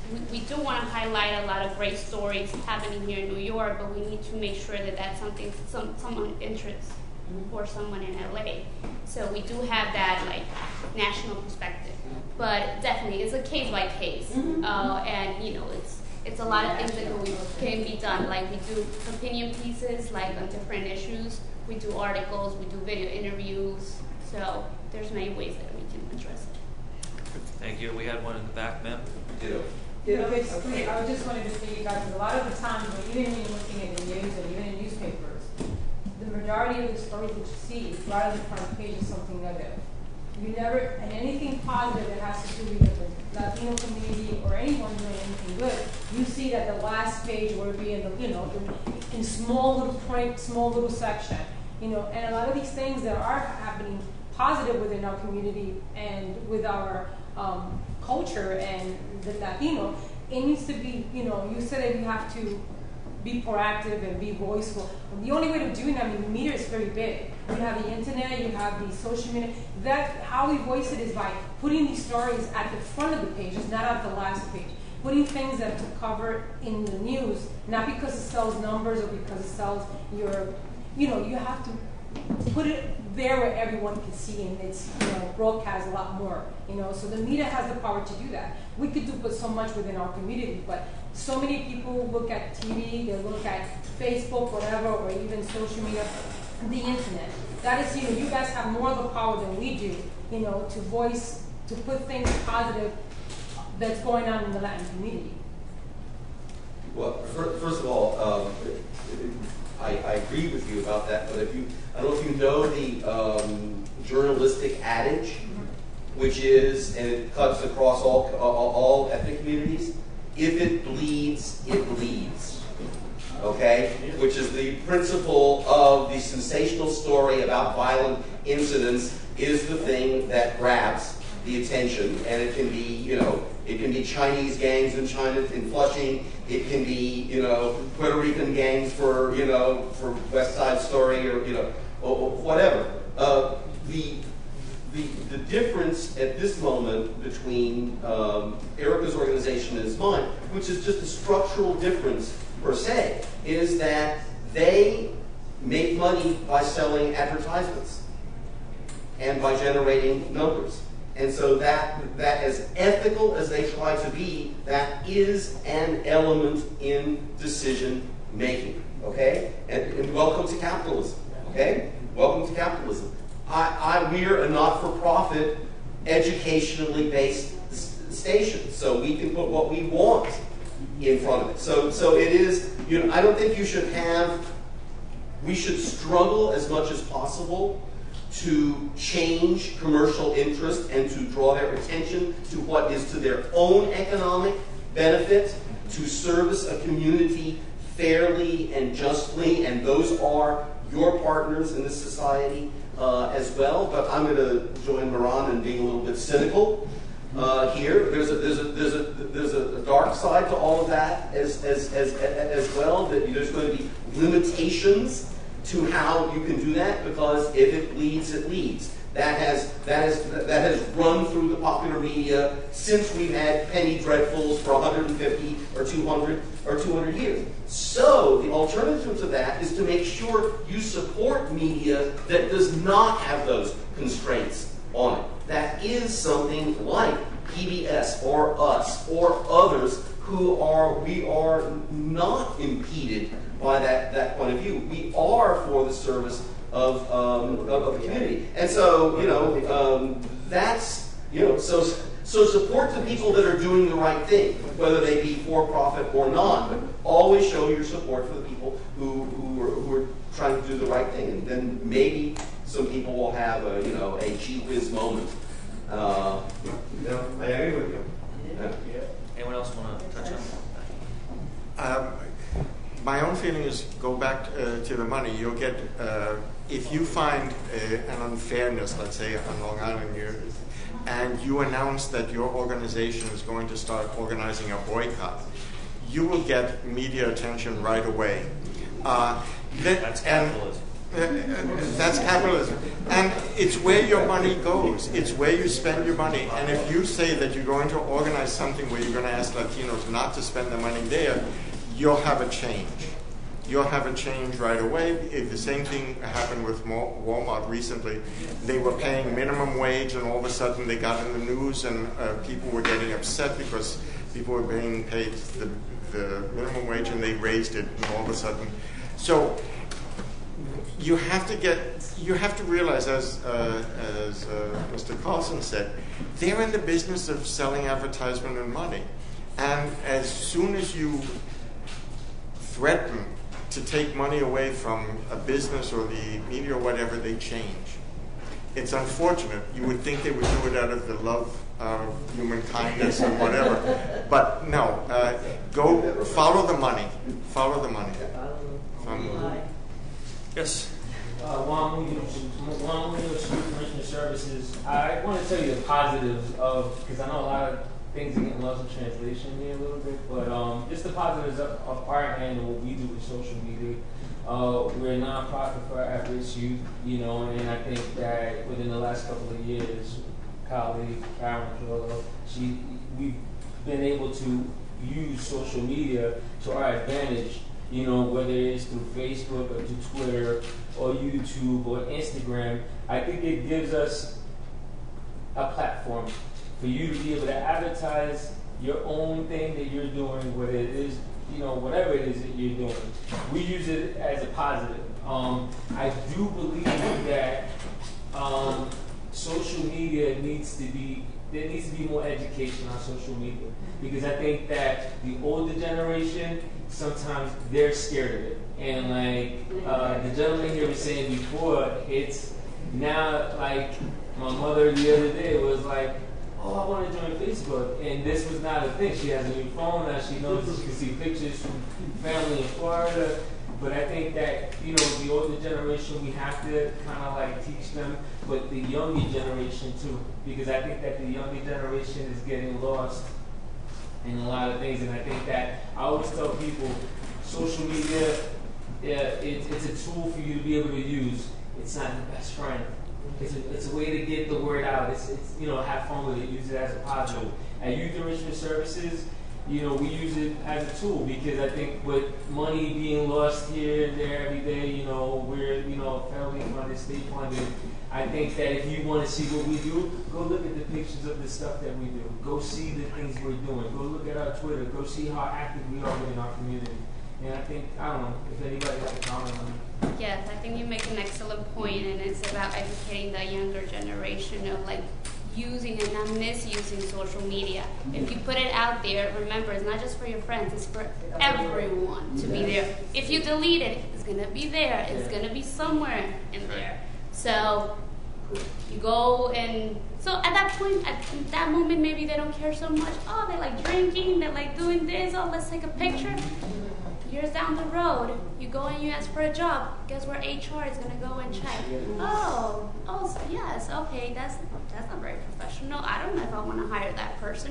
we, we do want to highlight a lot of great stories happening here in New York, but we need to make sure that that's something, some, someone interests for someone in L A. So we do have that like national perspective, but definitely it's a case by case, uh, and you know it's it's a lot of things that can, we, can be done. Like we do opinion pieces, like on different issues. We do articles, we do video interviews. So there's many ways that we can address it. Thank you. We had one in the back, ma'am. Ditto. You know, basically, I just wanted to piggyback because a lot of the times, when even when you're looking at the news and even in newspapers, the majority of the stories that you see, right on the front page, is something negative. You never, and anything positive that has to do with the Latino community or anyone doing anything good, you see that the last page will be in the, you know, in small little print, small little section, you know, and a lot of these things that are happening positive within our community and with our um, culture and the Latino, it needs to be, you know, you said that we have to be proactive and be voiceful. The only way to do that, I mean, the media is very big. You have the internet, you have the social media. That, how we voice it is by putting these stories at the front of the pages, not at the last page. Putting things that to cover in the news, not because it sells numbers or because it sells your, you know, you have to put it there where everyone can see, and it's, you know, broadcast a lot more, you know. So the media has the power to do that. We could do but so much within our community, but so many people look at T V, they look at Facebook, whatever, or even social media, the internet. That is, you know, you guys have more of the power than we do, you know, to voice, to put things positive that's going on in the Latin community. Well, first of all, um, I, I agree with you about that, but if you, I don't know if you know the um, journalistic adage, which is, and it cuts across all, all, all ethnic communities, if it bleeds, it leads, okay? Which is the principle of the sensational story about violent incidents is the thing that grabs the attention, and it can be, you know, it can be Chinese gangs in China, in Flushing. It can be, you know, Puerto Rican gangs for, you know, for West Side Story, or, you know, or, or whatever. Uh, the, the the difference at this moment between um, Erica's organization and mine, which is just a structural difference per se, is that they make money by selling advertisements and by generating numbers. And so that, that as ethical as they try to be, that is an element in decision making, okay? And, and welcome to capitalism, okay? Welcome to capitalism. I, I, we're a not-for-profit, educationally based station, so we can put what we want in front of it. So, so it is, you know, I don't think you should have, we should struggle as much as possible to change commercial interest and to draw their attention to what is to their own economic benefit, to service a community fairly and justly, and those are your partners in this society uh, as well. But I'm going to join Moran in being a little bit cynical uh, here. There's a there's a there's a there's a dark side to all of that as as as as well. That there's going to be limitations to how you can do that, because if it bleeds, it leads. That has that has that has run through the popular media since we've had penny dreadfuls for one hundred fifty or two hundred or two hundred years. So the alternative to that is to make sure you support media that does not have those constraints on it. That is something like P B S or us or others who are we are not impeded by that, that point of view. We are for the service of, um, of, of the community. And so, you know, um, that's, you know, so, so support the people that are doing the right thing, whether they be for-profit or not, but always show your support for the people who, who, are, who are trying to do the right thing. And then maybe some people will have a, you know, a gee whiz moment. Uh, no, I agree with you. Yeah. Anyone else want to touch on that? Um, My own feeling is go back uh, to the money. You'll get, uh, if you find uh, an unfairness, let's say on Long Island, you're, and you announce that your organization is going to start organizing a boycott, you will get media attention right away. Uh, that, That's and, capitalism. Uh, That's capitalism. And it's where your money goes. It's where you spend your money. And if you say that you're going to organize something where you're going to ask Latinos not to spend their money there, you'll have a change. You'll have a change right away. If the same thing happened with Walmart recently. They were paying minimum wage, and all of a sudden they got in the news, and uh, people were getting upset because people were being paid the, the minimum wage, and they raised it, and all of a sudden. So you have to get, you have to realize, as uh, as uh, Mister Carlson said, they're in the business of selling advertisement and money, and as soon as you threaten to take money away from a business or the media or whatever, they change. It's unfortunate. You would think they would do it out of the love of human kindness and whatever. But no, uh, go follow the money. Follow the money. From, yes. Uh, Juan Munoz, Juan Munoz, Youth Enrichment Services. I want to tell you the positives of, because I know a lot of things are getting lost in translation here a little bit, but um, just the positives of, of our end and what we do with social media. Uh, we're a nonprofit for at-risk youth, you know, and I think that within the last couple of years, colleague Karen Trullo, she, we've been able to use social media to our advantage, you know, whether it's through Facebook or through Twitter or YouTube or Instagram. I think it gives us a platform for you to be able to advertise your own thing that you're doing, whether it is, you know, whatever it is that you're doing. We use it as a positive. Um, I do believe that um, social media needs to be, there needs to be more education on social media, because I think that the older generation, sometimes they're scared of it. And like uh, the gentleman here was saying before, it's now like my mother the other day was like, oh, I want to join Facebook. And this was not a thing. She has a new phone now. She knows she can see pictures from family in Florida. But I think that, you know, the older generation, we have to kind of like teach them, but the younger generation too. Because I think that the younger generation is getting lost in a lot of things. And I think that I always tell people, social media, yeah, it, it's a tool for you to be able to use. It's not your best friend. It's a, it's a way to get the word out. It's, it's, you know, have fun with it. Use it as a positive. At Youth Enrichment Services, you know, we use it as a tool, because I think with money being lost here and there every day, you know, we're, you know, federally funded, state funded. I think that if you want to see what we do, go look at the pictures of the stuff that we do. Go see the things we're doing. Go look at our Twitter. Go see how active we are within our community. And I think, I don't know, if anybody has a comment on it. Yes, I think you make an excellent point, and it's about educating the younger generation of like using and not misusing social media. If you put it out there, remember, it's not just for your friends, it's for everyone to be there. If you delete it, it's going to be there. It's going to be somewhere in there. So you go and, so at that point, at that moment, maybe they don't care so much. Oh, they like drinking, they like doing this, oh, let's take a picture. Years down the road, you go and you ask for a job. Guess where H R is going to go and check? Oh, oh, so yes, okay, that's that's not very professional. I don't know if I want to hire that person.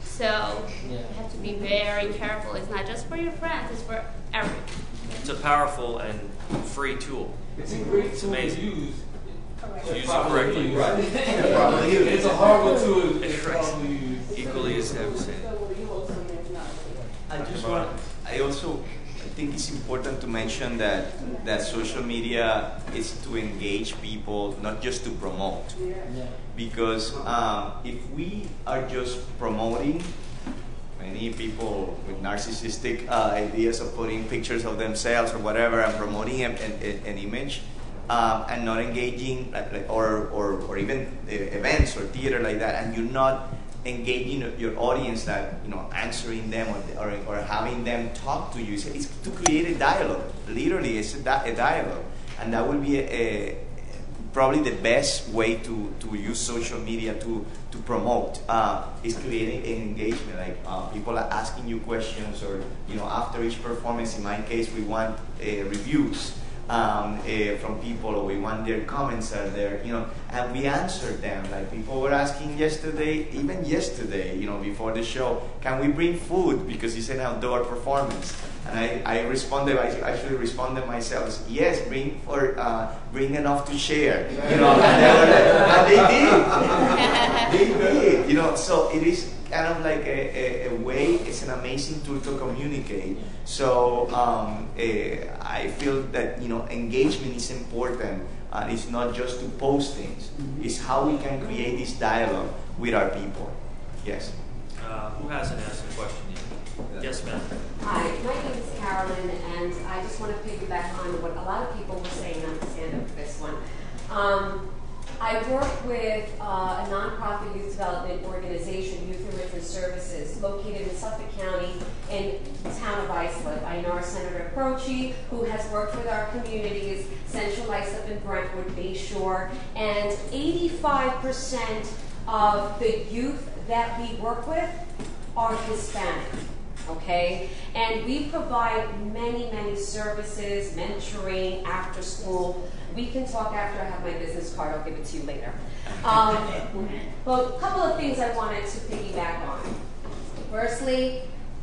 So you have to be very careful. It's not just for your friends; it's for everyone. It's a powerful and free tool. It's a great It's tool amazing. to use. To use it correctly. Right? Yeah. It's a horrible tool to Right. use. Equally as devastating. I just want, I also I think it's important to mention that that social media is to engage people, not just to promote. Because um, if we are just promoting, many people with narcissistic uh, ideas of putting pictures of themselves or whatever and promoting an, an, an image, um, and not engaging, or, or, or even uh, events or theater like that, and you're not engaging your audience, that, you know, answering them or, or, or having them talk to you. It's, it's to create a dialogue. Literally, it's a, di a dialogue. And that will be a, a, probably the best way to, to use social media to, to promote, uh, is creating an engagement. Like uh, people are asking you questions, or, you know, after each performance, in my case, we want uh, reviews. Um, uh, from people, or we want their comments are there, you know, and we answer them. Like people were asking yesterday, even yesterday, you know, before the show, can we bring food because it's an outdoor performance? And I, I responded, I actually responded myself, yes, bring for uh, bring enough to share. You know, and they, were like, and they did. They did. You know, so it is kind of like a, a, a way, it's an amazing tool to communicate. So um, uh, I feel that, you know, engagement is important. And it's not just to post things. It's how we can create this dialogue with our people. Yes. Uh, who hasn't asked a question yet? Yes, ma'am. Hi, my name is Carolyn, and I just want to piggyback on what a lot of people were saying on the stand-up for this one. Um, I work with uh, a nonprofit youth development organization, Youth Enrichment Services, located in Suffolk County in the town of Islip. I know our Senator Croce, who has worked with our communities, Central Islip and Brentwood, Bayshore, and eighty-five percent of the youth that we work with are Hispanic. Okay, and we provide many, many services, mentoring, after school. We can talk after I have my business card. I'll give it to you later. Um, but a couple of things I wanted to piggyback on. Firstly,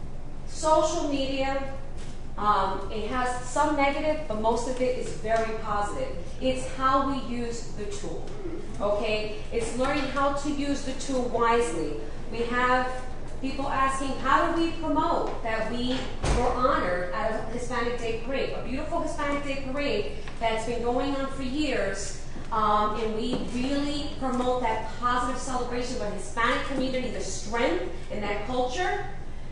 social media. Um, it has some negative, but most of it is very positive. It's how we use the tool. Okay, it's learning how to use the tool wisely. We have people asking, how do we promote that we were honored at a Hispanic Day Parade, a beautiful Hispanic Day Parade that's been going on for years, um, and we really promote that positive celebration of the Hispanic community, the strength in that culture.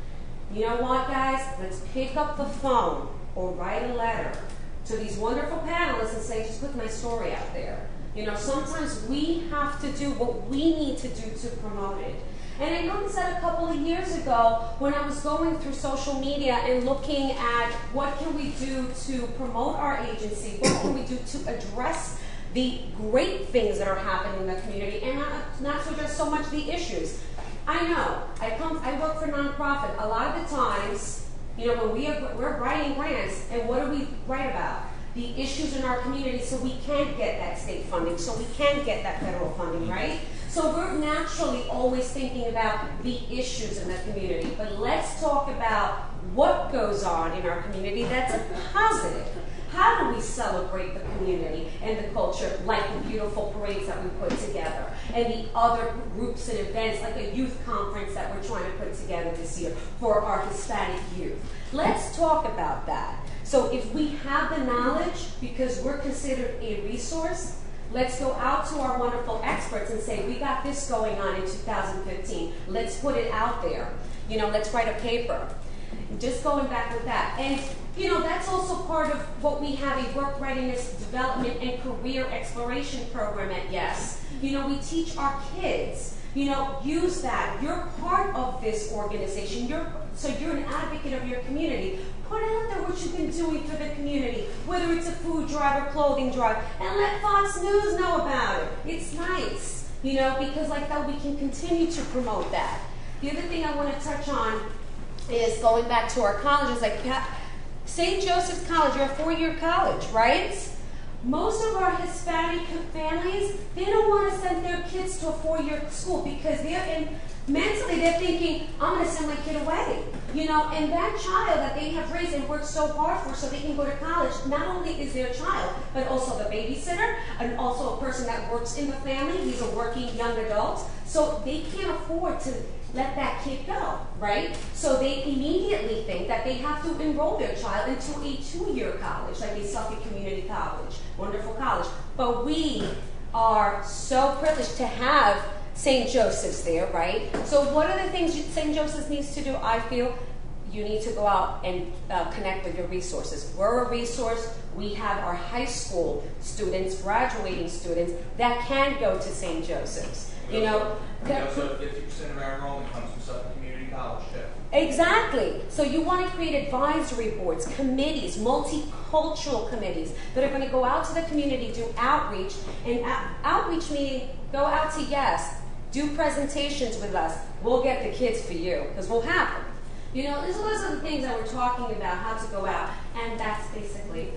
You know what, guys? Let's pick up the phone or write a letter to these wonderful panelists and say, just put my story out there. You know, sometimes we have to do what we need to do to promote it. And I noticed that a couple of years ago when I was going through social media and looking at what can we do to promote our agency, what can we do to address the great things that are happening in the community, and not, not to address so much the issues. I know, I come, I work for nonprofit. A lot of the times, you know, when we are, we're writing grants, and what do we write about? The issues in our community, so we can get that state funding, so we can get that federal funding, right? So we're naturally always thinking about the issues in the community, but let's talk about what goes on in our community that's a positive. How do we celebrate the community and the culture, like the beautiful parades that we put together, and the other groups and events, like a youth conference that we're trying to put together this year for our Hispanic youth? Let's talk about that. So if we have the knowledge, because we're considered a resource, let's go out to our wonderful experts and say, we got this going on in two thousand fifteen. Let's put it out there. You know, let's write a paper. Just going back with that. And, you know, that's also part of what we have, a work readiness development and career exploration program at YES. You know, we teach our kids, you know, use that. You're part of this organization. You're, so you're an advocate of your community. Put out there what you've been doing for the community, whether it's a food drive or clothing drive, and let Fox News know about it. It's nice, you know, because like that we can continue to promote that. The other thing I want to touch on is going back to our colleges, like Saint Joseph's College, you're a four-year college, right? Most of our Hispanic families, they don't want to send their kids to a four-year school because they're in, mentally they're thinking, I'm going to send my kid away. You know, and that child that they have raised and worked so hard for so they can go to college, not only is their child, but also the babysitter, and also a person that works in the family. He's a working young adult. So they can't afford to let that kid go, right? So they immediately think that they have to enroll their child into a two-year college, like a Suffolk Community College, wonderful college. But we are so privileged to have Saint Joseph's there, right? So what are the things Saint Joseph's needs to do? I feel you need to go out and uh, connect with your resources. We're a resource. We have our high school students, graduating students, that can go to Saint Joseph's. You know, we also fifty percent of our enrollment comes from Suffolk Community College, too. Exactly. So you want to create advisory boards, committees, multicultural committees that are going to go out to the community, do outreach, and out- outreach meaning go out to YES, do presentations with us. We'll get the kids for you because we'll have them. You know, these are those are the things that we're talking about, how to go out, and that's basically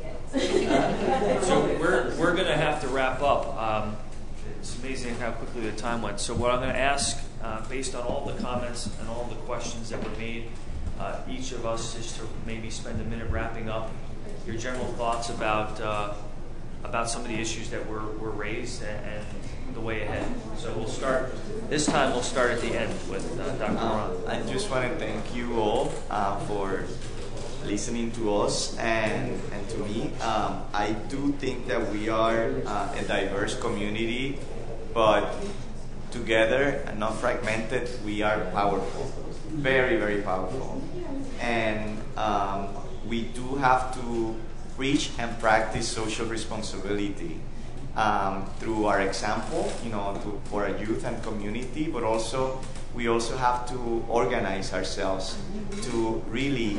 it. So we're we're going to have to wrap up. Um, it's amazing how quickly the time went. So what I'm going to ask, uh, based on all the comments and all the questions that were made, uh, each of us is to maybe spend a minute wrapping up your general thoughts about uh, about some of the issues that were, were raised and, and the way ahead. So we'll start, this time we'll start at the end with uh, Doctor Um, Moran. I just want to thank you all uh, for listening to us and, and to me. Um, I do think that we are uh, a diverse community, but together and not fragmented, we are powerful, very, very powerful. And um, we do have to preach and practice social responsibility um, through our example, you know, to, for our youth and community, but also we also have to organize ourselves to really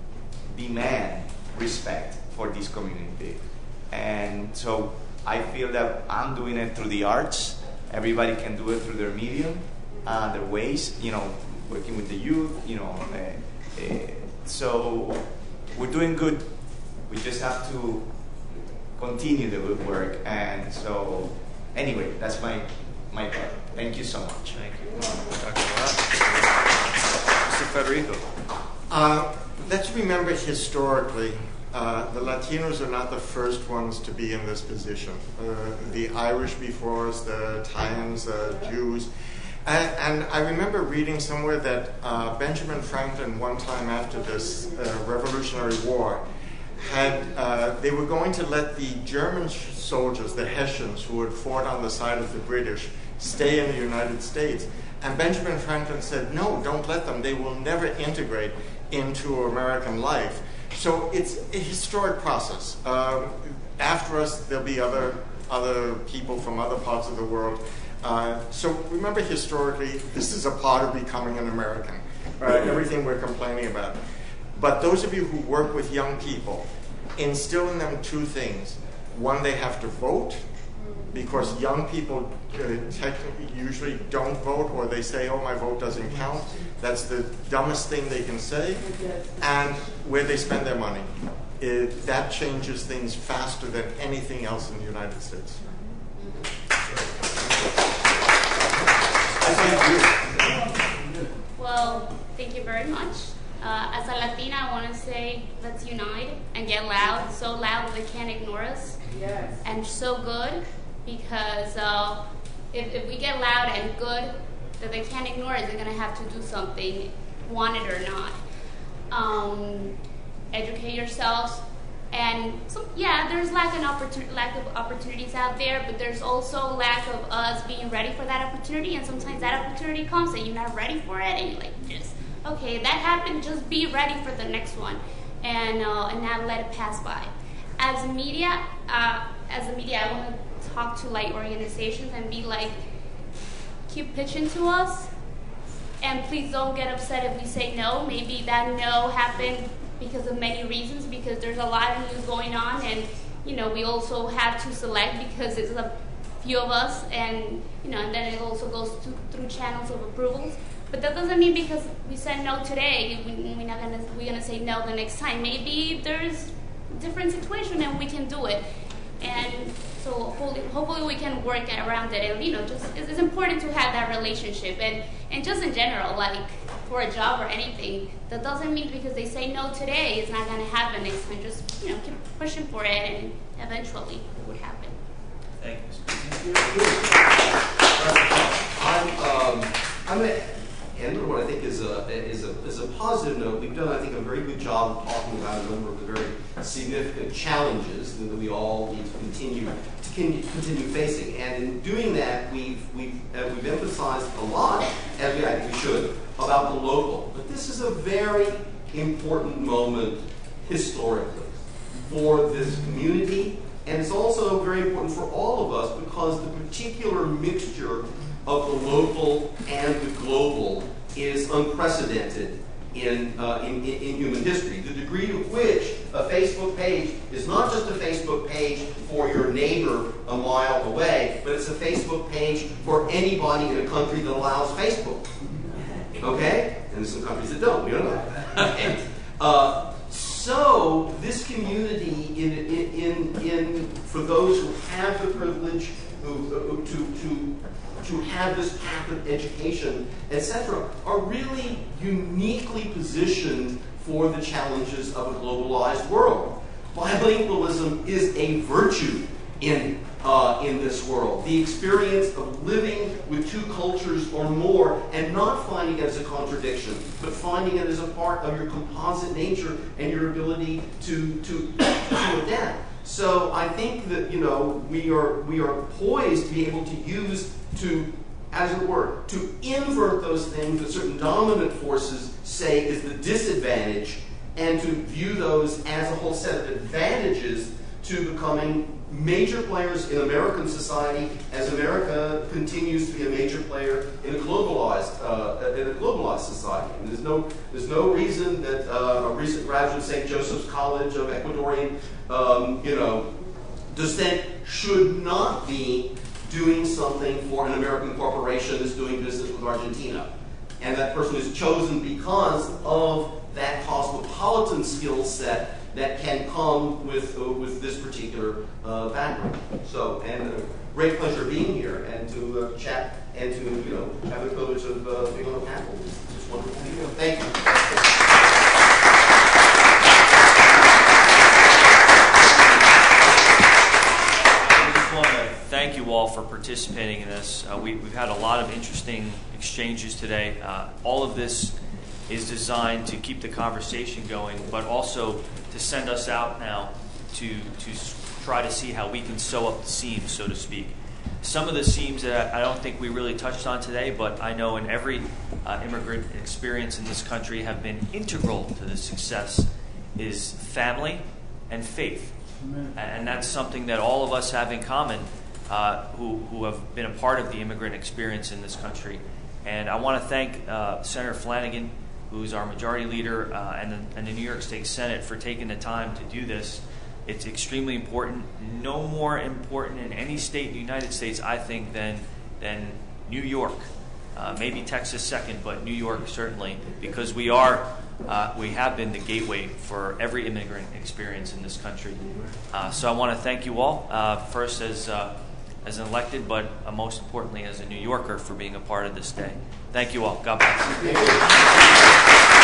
demand respect for this community. And so I feel that I'm doing it through the arts. Everybody can do it through their medium, uh, their ways, you know, working with the youth, you know. Uh, uh, so we're doing good. We just have to continue the good work. And so, anyway, that's my my part. Thank you so much. Thank you, Doctor Moran. Mister Federico. Uh, let's remember historically, uh, the Latinos are not the first ones to be in this position. Uh, the Irish before us, the Italians, uh, Jews. And, and I remember reading somewhere that uh, Benjamin Franklin, one time after this uh, Revolutionary War, had uh, they were going to let the German soldiers, the Hessians, who had fought on the side of the British, stay in the United States. And Benjamin Franklin said, no, don't let them. They will never integrate into American life. So it's a historic process. Um, after us, there'll be other, other people from other parts of the world. Uh, so remember, historically, this is a part of becoming an American, right? Everything we're complaining about. But those of you who work with young people, instill in them two things. One, they have to vote, because young people uh, technically usually don't vote, or they say, oh, my vote doesn't count. That's the dumbest thing they can say. And where they spend their money. It, that changes things faster than anything else in the United States. Well, thank you very much. Uh, as a Latina, I want to say, let's unite and get loud, so loud that they can't ignore us. Yes. And so good, because uh, if, if we get loud and good, that they can't ignore us, they're going to have to do something, want it or not. Um, educate yourselves. And so, yeah, there's lack, an opportun- lack of opportunities out there, but there's also lack of us being ready for that opportunity. And sometimes that opportunity comes and you're not ready for it, and you're like, just, okay, that happened, just be ready for the next one, and uh, and not let it pass by. As media, uh, as a media, I want to talk to like organizations and be like, keep pitching to us, and please don't get upset if we say no. Maybe that no happened because of many reasons, because there's a lot of news going on, and you know we also have to select because it's a few of us, and you know, and then it also goes to, through channels of approvals. But that doesn't mean because we said no today, we, we're not gonna we're gonna say no the next time. Maybe there's a different situation and we can do it. And so hopefully, hopefully we can work around it. And you know, just it's, it's important to have that relationship. And and just in general, like for a job or anything, that doesn't mean because they say no today, it's not gonna happen next time. Just you know, keep pushing for it, and eventually it would happen. Thank you. I'm, um, I'm going to end on what I think is a, is, a, is a positive note. We've done, I think, a very good job of talking about a number of the very significant challenges that we all need to continue to continue facing. And in doing that, we've, we've, uh, we've emphasized a lot, as we, I think we should, about the local. But this is a very important moment historically for this community. And it's also very important for all of us because the particular mixture of the local and the global is unprecedented in, uh, in, in human history. The degree to which a Facebook page is not just a Facebook page for your neighbor a mile away, but it's a Facebook page for anybody in a country that allows Facebook. Okay? And there's some countries that don't. We don't know. Okay. Uh, So this community, in, in, in, in, for those who have the privilege who, uh, to, to, to have this path of education, et cetera, are really uniquely positioned for the challenges of a globalized world. Bilingualism is a virtue in, uh, in this world. The experience of living with two cultures or more and not finding it as a contradiction, but finding it as a part of your composite nature and your ability to, to, to adapt. So I think that, you know, we are, we are poised to be able to use to, as it were, to invert those things that certain dominant forces say is the disadvantage, and to view those as a whole set of advantages to becoming major players in American society as America continues to be a major player in a globalized uh, in a globalized society. And there's no there's no reason that uh, a recent graduate of Saint Joseph's College of Ecuadorian um, you know descent should not be doing something for an American corporation that's doing business with Argentina, and that person is chosen because of that cosmopolitan skill set that can come with uh, with this particular uh, background. So, and a great pleasure being here and to uh, chat and to you know have the privilege of uh, being on the panel. It's just wonderful to be here. Thank you. I just want to thank you all for participating in this. Uh, we, we've had a lot of interesting exchanges today. Uh, all of this is designed to keep the conversation going, but also to send us out now to, to try to see how we can sew up the seams, so to speak. Some of the seams that I don't think we really touched on today, but I know in every uh, immigrant experience in this country have been integral to the success is family and faith. Amen. And that's something that all of us have in common uh, who, who have been a part of the immigrant experience in this country. And I want to thank uh, Senator Flanagan, who's our majority leader, uh, and, the, and the New York State Senate for taking the time to do this. It's extremely important. No more important in any state in the United States, I think, than, than New York. Uh, maybe Texas second, but New York certainly, because we are, uh, we have been the gateway for every immigrant experience in this country. Uh, so I want to thank you all, uh, first as, uh, as an elected, but uh, most importantly as a New Yorker for being a part of this day. Thank you all. God bless.